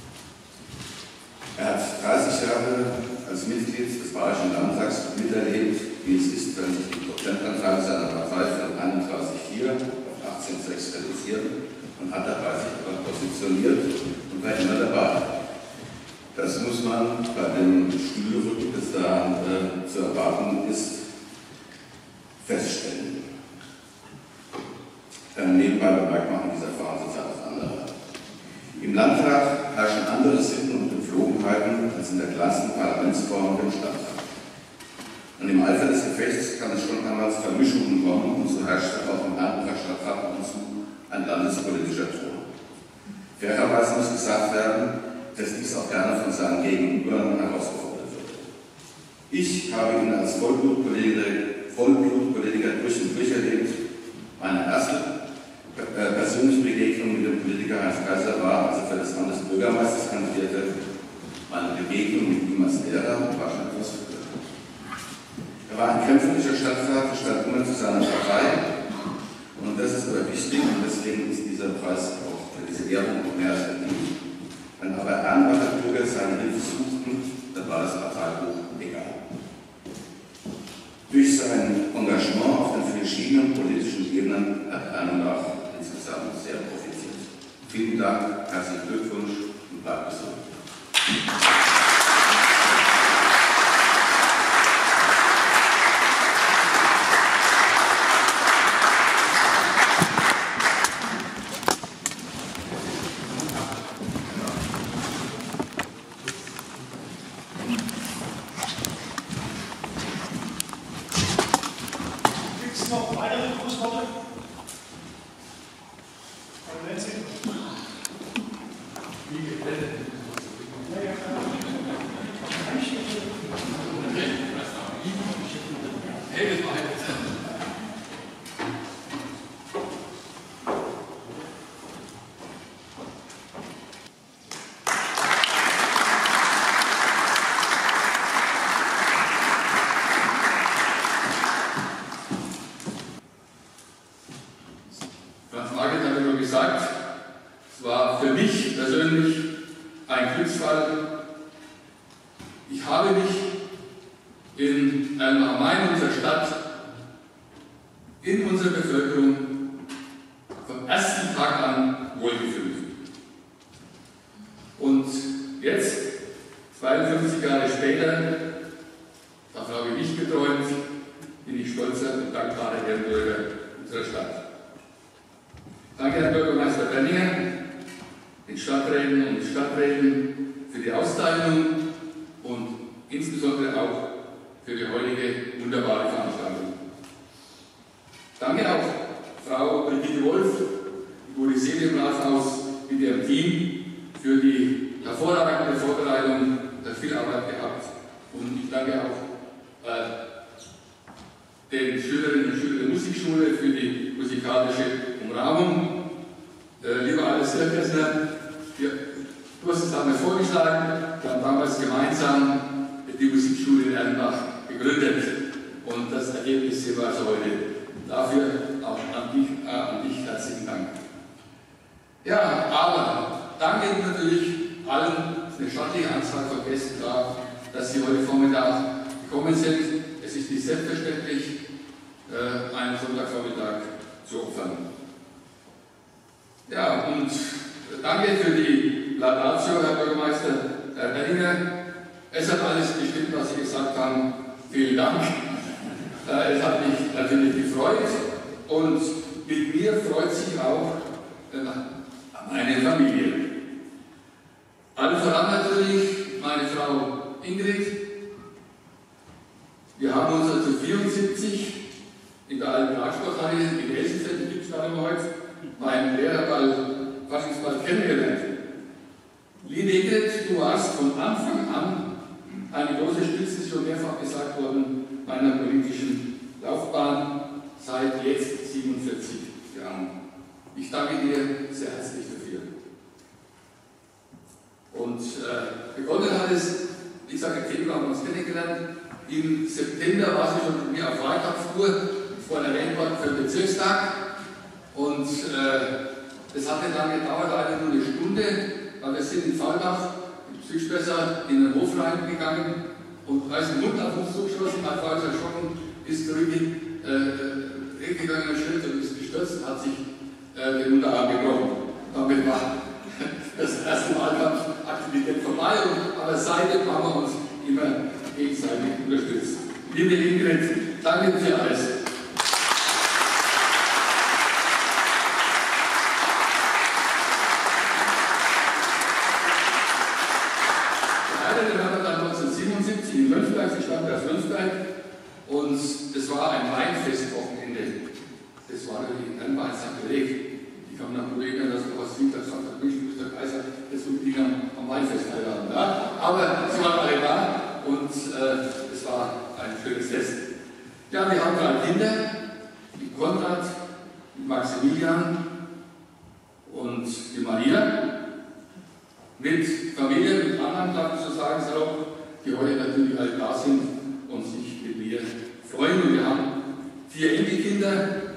Er hat dreißig Jahre als Mitglied des Bayerischen Landtags miterlebt, wie es ist, wenn sich die Prozentanteile seiner Partei von einunddreißig Komma vier auf achtzehn Komma sechs reduzieren und hat dabei sich aber positioniert und war immer dabei. Das muss man bei dem Stühlerücken, das da äh, zu erwarten ist, feststellen. Ähm, nebenbei bemerkt man in dieser Phase das andere. Im Landtag herrschen andere Sitten und Gepflogenheiten als in der kleinsten Parlamentsform dem Stadtrat. Und im Eifer des Gefechts kann es schon einmal zu Vermischungen kommen und so herrscht auch im Erlenbacher Stadtrat ab und zu ein landespolitischer Ton. Fairerweise muss gesagt werden, dass dies auch gerne von seinen Gegenübern herausgefordert wird. Ich habe ihn als Vollblutpolitiker, Vollblutpolitiker durch und durch erlebt. Meine erste äh, persönliche Begegnung mit dem Politiker Heinz Kaiser war, als er für das Amt des Bürgermeisters kandidierte. Meine Begegnung mit ihm als Lehrer war schon etwas verwirrend. Er war ein kämpferischer Stadtrat, stand immer zu seiner Partei. Und das ist aber wichtig und deswegen ist dieser Preis auch für diese Ehrung noch mehr als verdient. Wenn aber Erlenbacher Bürger seine Hilfe suchten, dann war das Parteibuch egal. Durch sein Engagement auf den verschiedenen politischen Ebenen hat Erlenbach insgesamt sehr profitiert. Vielen Dank, herzlichen Glückwunsch und bleibt gesund. Noch weitere Grußworte? Frau Lenzi? Wie gefällt Ja, ja, klar. Hey, das war Franz Margret hat immer gesagt, es war für mich persönlich ein Glücksfall. Ich habe mich in Erlenbach am Main, unserer Stadt, in unserer Bevölkerung vom ersten Tag an wohlgefühlt. Und jetzt, zweiundfünfzig Jahre später, davon habe ich nicht geträumt, bin ich stolzer und dankbarer Ehrenbürger unserer Stadt. Danke, Herr Bürgermeister Benninger, den Stadträten und Stadträten für die Auszeichnung und insbesondere auch für die heutige wunderbare Veranstaltung. Danke auch Frau Brigitte Wolf, die gute Seele im Rathaus mit ihrem Team für die hervorragende Vorbereitung, hat viel Arbeit gehabt. Und ich danke auch äh, den Schülerinnen und Schülern der Musikschule für die musikalische Umrahmung. Äh, lieber Alles Hirkessner, du hast es damals vorgeschlagen, wir haben damals gemeinsam die Musikschule in Erlenbach gegründet und das Ergebnis hier war also heute. Dafür auch an dich, äh, an dich herzlichen Dank. Ja, aber danke natürlich allen, es ist eine stattliche Anzahl von Gästen da, dass Sie heute Vormittag gekommen sind. Es ist nicht selbstverständlich, äh, einen Sonntagvormittag zu opfern. Ja, und danke für die Laudatio, Herr Bürgermeister Herr Benninger. Es hat alles gestimmt, was Sie gesagt haben. Vielen Dank. Äh, es hat mich natürlich gefreut und mit mir freut sich auch äh, meine Familie. Allen voran natürlich meine Frau Ingrid. Wir haben uns also vierundsiebzig in der alten Radsporthalle in Elsenfeld, die gibt es gerade heute, meinen Lehrerball, Faschingsball kennengelernt. Liebe Ingrid, du warst von Anfang an eine große Stütze, schon mehrfach gesagt worden, meiner politischen Laufbahn seit jetzt siebenundvierzig Jahren. Ich danke dir sehr herzlich dafür. Und äh, begonnen hat es, wie gesagt, im Februar haben wir uns kennengelernt. Im September war sie schon mit mir auf Wahlkampftour, vorhin erwähnt worden, für den Bezirkstag. Und äh, es hat nicht lange gedauert, leider nur eine Stunde, weil wir sind in Fallbach, im Südspessart, in den Hof reingegangen und als den Mund auf uns zugeschossen, meine Frau ist erschrocken, ist zurückgegangen, äh, Schritt und ist gestürzt und hat sich äh, den Unterarm gebrochen. Damit war das erste Wahlkampfaktivität vorbei, und, aber seitdem haben wir uns immer gegenseitig unterstützt. Liebe Ingrid, danke für alles. in Lönsberg, sie stammt aus Lönsberg, Und es war ein Weinfestwochenende. Das war natürlich in Rennbahn gelegt. Die kamen nach Kollegen, dass noch was sieht, da sagt der Mister Kaiser, das wird die am Weinfest heiraten. Ja? Aber sie waren alle da und äh, es war ein schönes Fest. Ja, wir haben drei Kinder, die Konrad, die Maximilian und die Maria. Mit Familie, mit anderen, darf ich so sagen, die heute natürlich alle da sind und sich mit mir freuen. Und wir haben vier Enkelkinder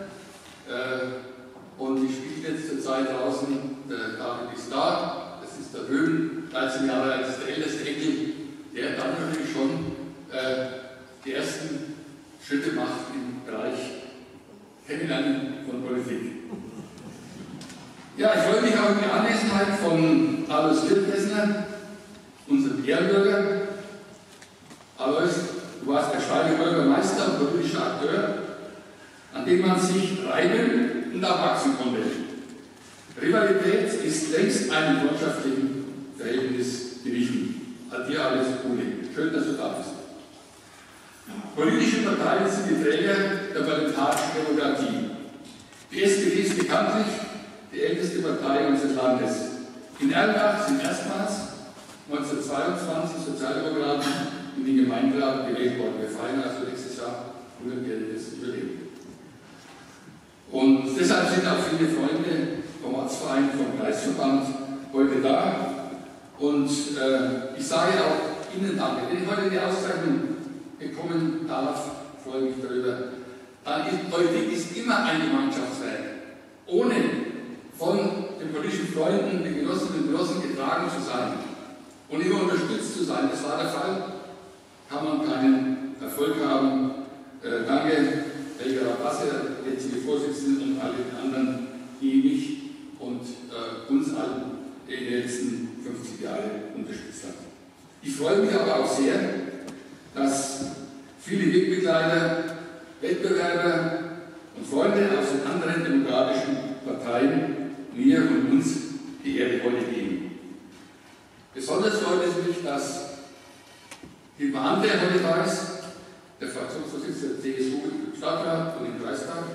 äh, und die spielen jetzt zurzeit draußen. Der David ist da, das ist der Röhm, dreizehn Jahre alt, ist der älteste Enkel, der dann natürlich schon äh, die ersten Schritte macht im Bereich Kennenlernen von Politik. Ja, ich freue mich auch über die Anwesenheit von Alois Kirchmessner, unserem Ehrenbürger. Alois, du warst der starke Bürgermeister und politischer Akteur, an dem man sich reiben und erwachsen konnte. Rivalität ist längst einem freundschaftlichen Verhältnis gewichen. An dir alles Gute. Schön, dass du da bist. Politische Parteien sind die Träger der parlamentarischen Demokratie. Die S P D ist bekanntlich die älteste Partei unseres Landes. In Erlbach sind erstmals neunzehnhundertzweiundzwanzig Sozialdemokraten in den Gemeinderat gewählt worden. Wir feiern also nächstes Jahr hundertjähriges Überleben. Und deshalb sind auch viele Freunde vom Ortsverein, vom Kreisverband heute da. Und äh, ich sage auch Ihnen Danke, wenn ich heute die Auszeichnung bekommen darf, freue mich darüber. Politik ist immer ein Gemeinschaftswerk. Ohne von den politischen Freunden, den Genossinnen und Genossen getragen zu sein und immer unterstützt zu sein, das war der Fall, kann man keinen Erfolg haben. Äh, danke, Helga Rapace, der jetzige Vorsitzende und alle anderen, die mich und äh, uns allen in den letzten fünfzig Jahren unterstützt haben. Ich freue mich aber auch sehr, dass viele Wegbegleiter, Wettbewerber und Freunde aus den anderen demokratischen Parteien mir und uns die Ehre heute geben. Besonders freut es mich, dass Hilmar Ante heute da ist, der Fraktionsvorsitzende der C S U im Stadtrat und im Kreistag.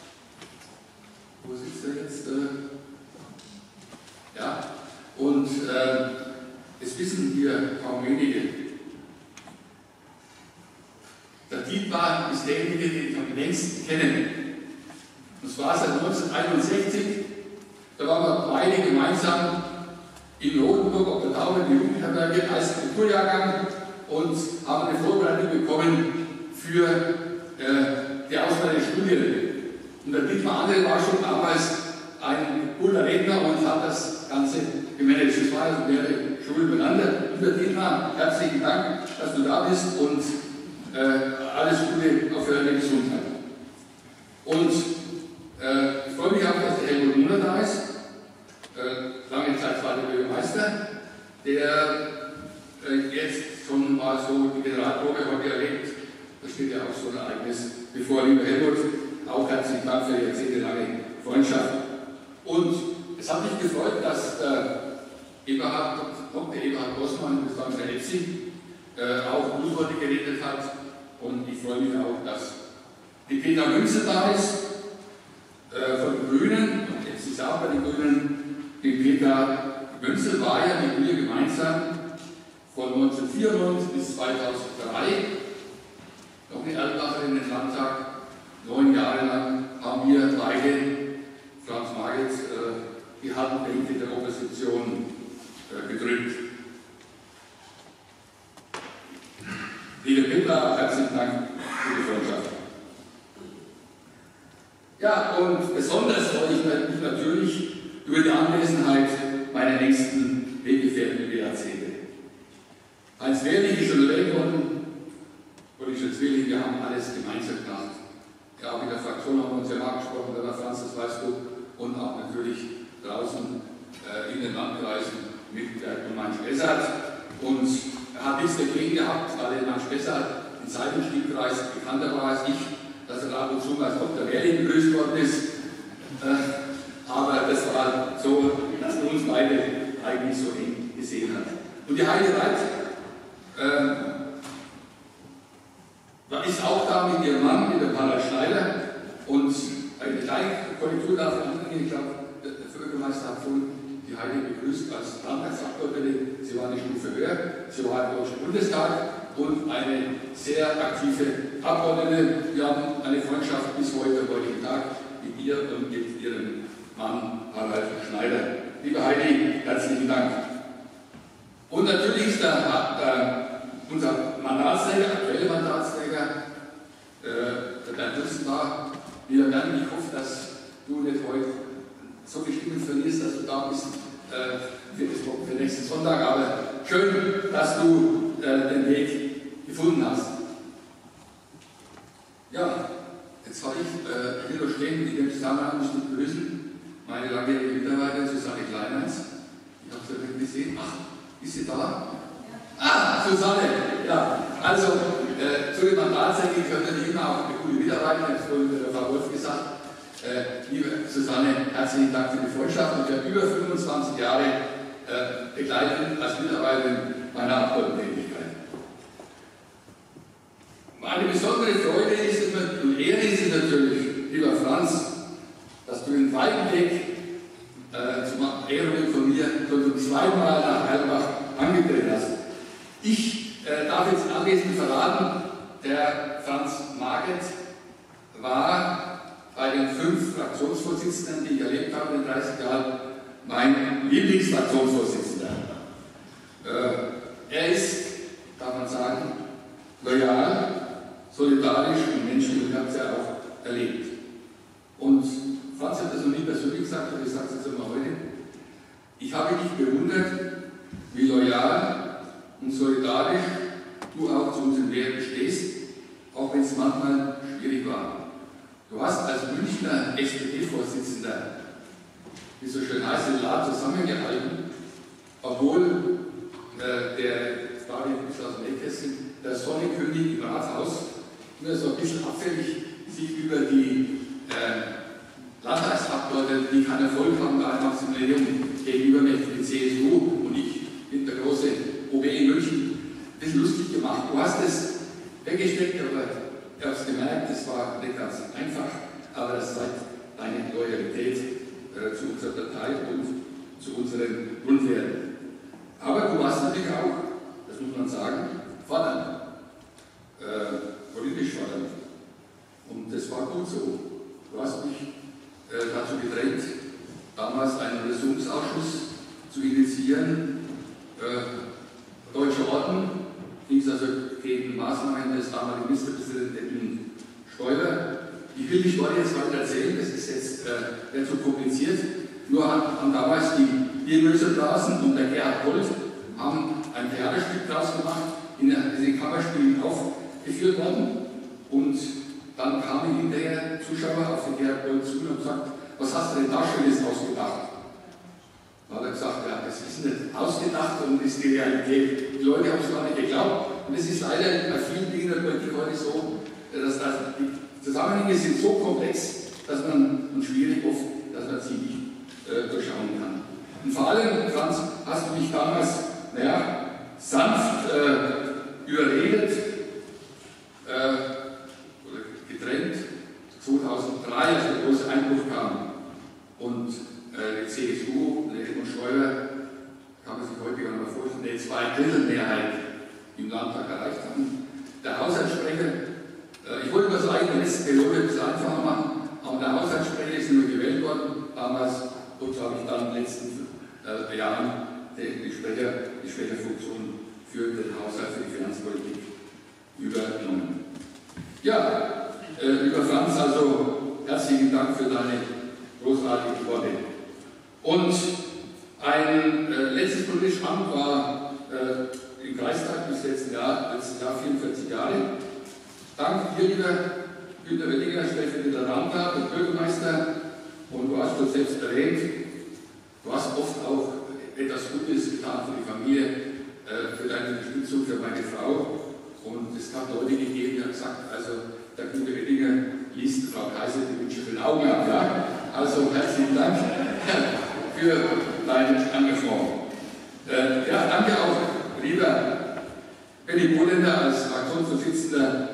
Wo sitzt er jetzt? Ja, und äh, es wissen hier kaum wenige. Der Dietmar ist derjenige, den ich am längsten kenne. Und zwar seit neunzehnhunderteinundsechzig, da waren wir beide gemeinsam in Rotenburg auf der Taufe, die Jugendherberge, als Kulturjahrgang und haben eine Vorbereitung bekommen für äh, die Auswahl der Studien. Und der Dietmar Ante war schon damals ein guter Redner und hat das Ganze gemanagt. Das war also mehrere Schulen beieinander. Lieber Dietmar, herzlichen Dank, dass du da bist und äh, alles Gute auch für deine Gesundheit. Und äh, ich freue mich auch, dass der Helmut Muller da ist. Äh, lange Zeit war der Bürgermeister, der äh, jetzt schon mal so die Generalprobe heute erlebt. Da steht ja auch so ein Ereignis bevor. Lieber Helmut, auch herzlichen Dank für die jahrzehntelange Freundschaft. Und es hat mich gefreut, dass der Eberhard, Doktor Eberhard Grossmann, das war der Epsi, äh, auch Grußworte geredet hat. Und ich freue mich auch, dass die Petra Münze da ist, äh, von den Grünen. Und jetzt ist auch bei den Grünen. Die Petra Münze war ja mit mir gemeinsam von neunzehnhundertvierundneunzig bis zweitausenddrei noch eine Erlbacherin im Landtag. Neun Jahre lang haben wir beide, Franz Marget, äh, die Handbänke der Opposition äh, gedrückt. Liebe Petra, herzlichen Dank für die Freundschaft. Ja, und besonders freue ich mich natürlich über die Anwesenheit meiner nächsten Weggefährten über Jahrzehnte. Heinz Wehrlich ist schon erwähnt worden, und ich jetzt will, wir haben alles gemeinsam gemacht. Ja, auch in der Fraktion haben wir uns ja mal gesprochen, da war Franz, das weißt du, und auch natürlich draußen äh, in den Landkreisen mit der Gemeinde Spessart. Und er hat nichts dagegen gehabt, weil der Gemeinde Spessart in seinem Stimmkreis bekannter war als ich, dass er ab und zu als Doktor Wehrlich begrüßt worden ist. Äh, aber das war so, dass er uns beide eigentlich so eng gesehen hat. Und die Heide Reit äh, ist auch da, war mit ihrem Mann, mit dem Harald Schneider, und eine kleine Korrektur darf ich angehen. Ich glaube, der Bürgermeister hat vorhin die Heidi begrüßt als Landtagsabgeordnete. Sie war eine Stufe höher, sie war im Deutschen Bundestag und eine sehr aktive Abgeordnete. Wir haben eine Freundschaft bis heute, heutigen Tag, mit ihr und mit ihrem Mann Harald Schneider. Liebe Heidi, herzlichen Dank. Und natürlich ist der, der, unser Mandatsträger, aktuelle Mandatsträger, äh, der Bernd Lüstenbach, wieder Bernd, ich hoffe, dass du nicht heute so viel Stimmen verlierst, dass du da bist äh, für, das, für nächsten Sonntag, aber schön, dass du äh, den Weg gefunden hast. Ja, jetzt habe ich äh, hier noch stehen, in dem Zusammenhang muss ich begrüßen, meine langjährige Mitarbeiterin Susanne Kleinhans. Ich habe sie nicht gesehen. Ach, ist sie da? Ja. Ah, Susanne! Ja, also äh, zu dem Mandatsträger, ich habe natürlich immer auch eine gute Mitarbeiterin, das wurde der Frau Wolf gesagt. Äh, liebe Susanne, herzlichen Dank für die Freundschaft und für über fünfundzwanzig Jahre äh, begleitend als Mitarbeiterin meiner Abgeordnetentätigkeit. Eine besondere Freude ist es und Ehre ist es natürlich, lieber Franz, dass du den weiten Weg äh, zum Ehrung von mir schon zum zweiten Mal nach Erlbach angetreten hast. Ich äh, darf jetzt anwesend verraten, der Franz Marget war bei den fünf Fraktionsvorsitzenden, die ich erlebt habe in den dreißig Jahren, mein Lieblingsfraktionsvorsitzender. Äh, er ist, darf man sagen, loyal, solidarisch und menschlich, und ich habe es ja auch erlebt. Und Franz hat das noch nie persönlich gesagt, aber ich sage es jetzt immer heute. Ich habe dich bewundert, wie loyal und solidarisch du auch zu unseren Werten stehst, auch wenn es manchmal schwierig war. Du hast als Münchner S P D-Vorsitzender, wie so schön heißt, den Laden zusammengehalten, obwohl äh, der, jetzt war ich ein bisschen aus dem Nähkästchen, der Sonnenkönig im Rathaus nur so ein bisschen abfällig sich über die äh, Landtagsabgeordneten, die keinen Erfolg haben, da im Maximilium gegenüber die C S U und ich bin der große O B in München, ein bisschen lustig gemacht. Du hast es weggesteckt, aber ich habe es gemerkt, es war nicht ganz einfach, aber das zeigt deine Loyalität äh, zu unserer Partei und zu unseren Grundwerten. Aber du warst natürlich auch, das muss man sagen, fordernd, äh, politisch fordernd. Und das war gut so. Du hast mich äh, dazu gedrängt, damals einen Untersuchungsausschuss zu initiieren. Äh, Deutscher Orden ging es also gegen Maßnahmen des damaligen Ministerpräsidenten Stoiber. Ich will die Story jetzt weiter erzählen, das ist jetzt äh, nicht so kompliziert. Nur haben, haben damals die Biermöser draußen und der Gerhard Holt haben ein Theaterstück draus gemacht, in den Kammerspielen aufgeführt worden. Und dann kamen hinterher Zuschauer auf den Gerhard Holt zu und haben gesagt, was hast du denn da Schönes ausgedacht? Da hat er gesagt, ja, das ist nicht ausgedacht und ist die Realität. Die Leute haben es gar nicht geglaubt. Und es ist leider bei vielen Dingen der Politik heute so, dass das, die Zusammenhänge sind so komplex, dass man, und schwierig oft, dass man sie nicht äh, durchschauen kann. Und vor allem, Franz, hast du mich damals, naja, sanft äh, überredet äh, oder gedrängt, zweitausenddrei, als der große Einbruch kam und äh, die C S U, der Edmund Stoiber, kann man sich heute gar nicht mehr vorstellen, eine Zweidrittelmehrheit im Landtag erreicht haben. Der Haushaltssprecher, äh, ich wollte das eigentlich in der letzten Periode ein bisschen einfacher machen, aber der Haushaltssprecher ist nur gewählt worden damals, und so habe ich dann in den letzten äh, Jahren die, die, Sprecher, die Sprecherfunktion für den Haushalt, für die Finanzpolitik übernommen. Ja, äh, lieber Franz, also herzlichen Dank für deine großartigen Worte. Und ein äh, letztes politisches Amt war äh, im Kreistag bis letzten Jahr, letztes Jahr vierundvierzig Jahre. Dank dir, lieber Günter Wellinger, stellvertretender Landrat und Bürgermeister, und du hast uns selbst erwähnt, du hast oft auch etwas Gutes getan für die Familie, äh, für deine Unterstützung, für meine Frau. Und es gab Leute gegeben, die haben gesagt, also der Günter Wellinger liest Frau Kaiser die Wünsche für den Augen ab. Ja? Also herzlichen Dank für dein Engagement. Äh, ja, danke auch, lieber Benny Bolender als Fraktionsvorsitzender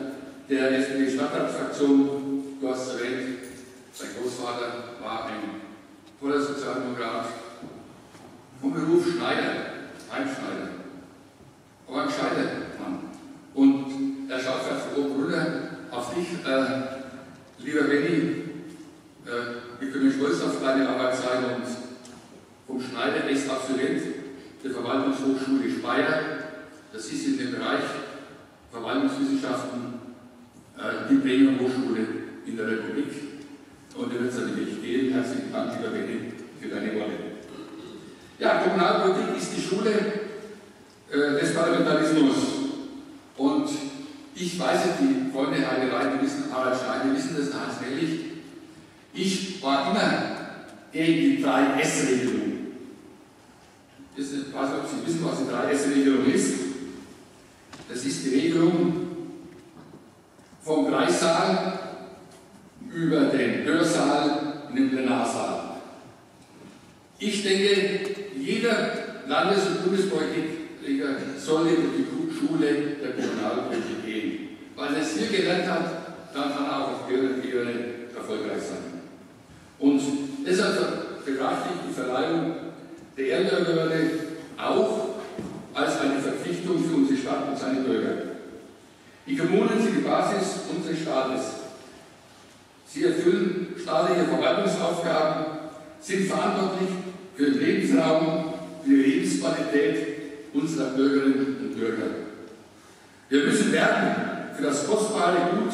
der S P D-Stadtratsfraktion, du hast erwähnt, sein Großvater war ein toller Sozialdemokrat, vom Beruf Schneider, Heimschneider, aber ein gescheiter Mann. Und er schaut gerade von oben runter auf dich, äh, lieber Benni, äh, wir können stolz auf deine Arbeit sein und vom Schneider Ex-Absolvent der Verwaltungshochschule Speyer, das ist in dem Bereich Verwaltungswissenschaften äh, die Premium-Hochschule in der Republik. Und er wird es natürlich gehen. Herzlichen Dank, lieber Benni, für deine Worte. Ja, Kommunalpolitik ist die Schule äh, des Parlamentarismus. Und ich weiß es, die Freunde Heiderei, die wissen, Harald Stein, die wissen das tatsächlich. Ich war immer gegen die drei S-Regelung. Ich weiß nicht, ob Sie wissen, was die drei S-Regelung ist. Das ist die Regelung vom Kreissaal über den Hörsaal in den Plenarsaal. Ich denke, jeder Landes- und Bundespolitiker sollte durch die Schule der Kommunalpolitik gehen. Weil er es hier gelernt hat, dann kann er auch auf höherer Ebene erfolgreich sein. Und deshalb betrachte ich die Verleihung der Ehrenbürgerwürde auch als eine Verpflichtung für unsere Stadt und seine Bürger. Die Kommunen sind die Basis unseres Staates. Sie erfüllen staatliche Verwaltungsaufgaben, sind verantwortlich für den Lebensraum, für die Lebensqualität unserer Bürgerinnen und Bürger. Wir müssen werben für das kostbare Gut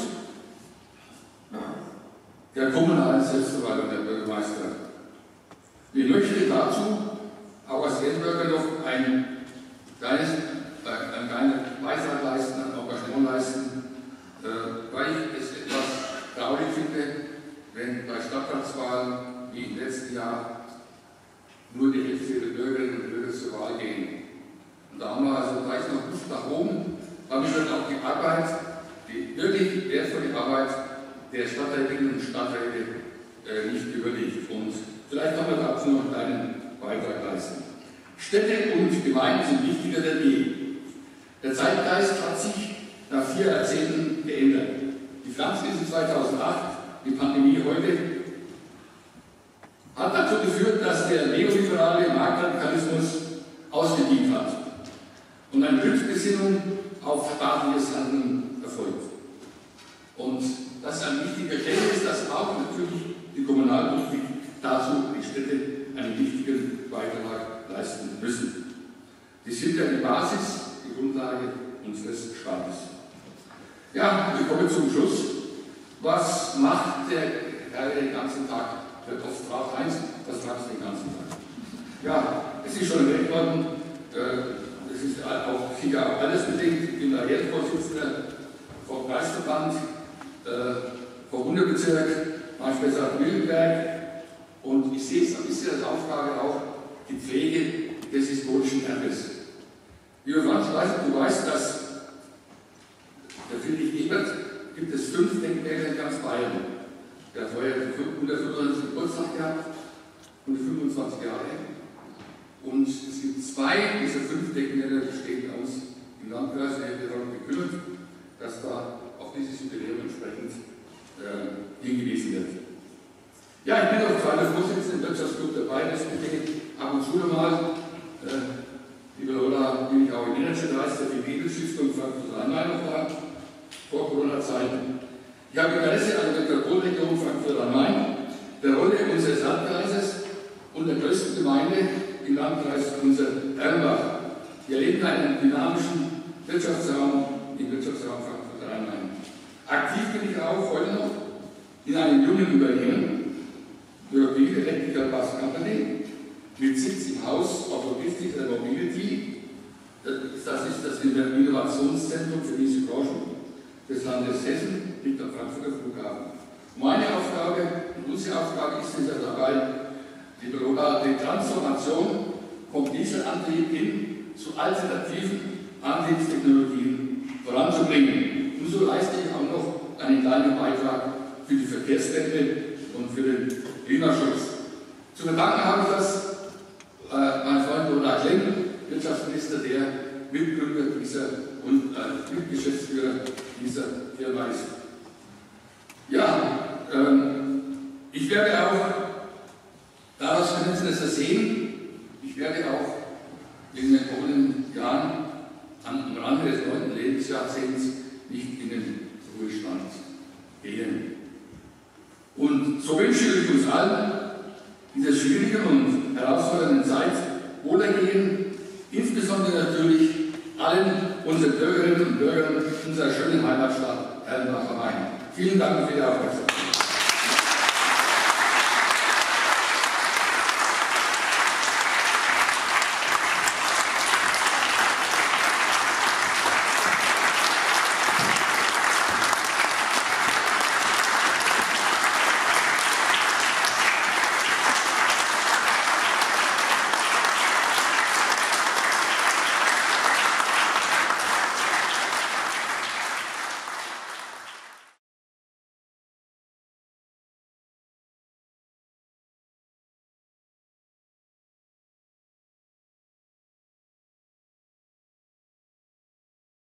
der kommunalen Selbstverwaltung der Bürgermeister. Ich möchte dazu auch als Ehrenbürger noch ein kleines, äh, einen kleinen Beitrag leisten, ein Engagement leisten, äh, weil ich es etwas traurig finde, wenn bei Stadtratswahlen wie im letzten Jahr nur die Hälfte der Bürgerinnen und Bürger zur Wahl gehen. Und da haben wir also gleich noch Luft nach oben, aber ich würde auch die Arbeit, die wirklich wertvolle Arbeit der Stadträtinnen und Stadträte äh, nicht überlegt. Und vielleicht kann man dazu noch einen kleinen Beitrag leisten. Städte und Gemeinden sind wichtiger denn je. Der Zeitgeist hat sich nach vier Jahrzehnten geändert. Die Finanzkrise zweitausendacht, die Pandemie heute, hat dazu geführt, dass der neoliberale Marktradikalismus ausgedient hat und eine Rückbesinnung auf staatliches Handeln erfolgt. Und das ist ein wichtiger Stelle ist, dass auch natürlich die Kommunalpolitik dazu die Städte einen wichtigen Beitrag leisten müssen. Die sind ja die Basis, die Grundlage unseres Staates. Ja, wir kommen zum Schluss. Was macht der Herr den ganzen Tag? Der oft fragt eins, was machst du den ganzen Tag? Ja, es ist schon erwähnt worden, äh, es ist auch sicher alles bedingt. Ich bin der Ehrenvorsitzender vom Kreisverband, äh, vom Unterbezirk, manchmal sagt Mildenberg, und ich sehe es ein bisschen als Aufgabe auch die Pflege des historischen Erbes. Lieber Franz, du weißt, dass der Friedrich Ebert gibt es fünf Denkmäler in ganz Bayern. Der hat vorher hundertfünfundzwanzigsten Geburtstag gehabt, hundertfünfundzwanzig Jahre. Und es gibt zwei dieser fünf Denkmäler, die stehen bei uns im Landkreis, wir haben darum gekümmert, dass da auf dieses Jubiläum entsprechend äh, hingewiesen wird. Ja, ich bin auch zweiter Vorsitzender im Wirtschaftsclub dabei, das bitte ab und zu mal. Äh, liebe Lola, bin ich auch im Managerkreis der Bibelstiftung Frankfurt Rhein-Main noch da, vor Corona-Zeiten. Ich habe Interesse an der Metropolregion Frankfurt am Main, der Rolle unseres Landkreises und der größten Gemeinde im Landkreis, unser Erlenbach. Wir erleben einen dynamischen Wirtschaftsraum im Wirtschaftsraum Frankfurt am Main. Aktiv bin ich auch heute noch in einem jungen Unternehmen, European Electrical Bus Company, mit Sitz im Haus of Logistics and Mobility. Das ist das Innovationszentrum für diese Branchen des Landes Hessen, liegt am Frankfurter Flughafen. Meine Aufgabe und unsere Aufgabe ist es ja dabei, die, die Transformation vom Dieselantrieb hin zu alternativen Antriebstechnologien voranzubringen. Und so leiste ich auch noch einen kleinen Beitrag für die Verkehrswende und für den Klimaschutz. Zu verdanken habe ich das, äh, mein Freund Lothar Klenk, Wirtschaftsminister, der Mitgründer dieser und äh, Mitgeschäftsführer dieser Firma ist. Ja, ähm, ich werde auch, daraus können Sie das ja sehen, ich werde auch in den kommenden Jahren am Rande des neunten Lebensjahrzehnts nicht in den Ruhestand gehen. Und so wünsche ich uns allen dieser schwierigen und herausfordernden Zeit Wohlergehen, insbesondere natürlich allen unseren Bürgerinnen und Bürgern unserer schönen Heimatstadt Erlenbach am Main. Vielen Dank für die Aufmerksamkeit.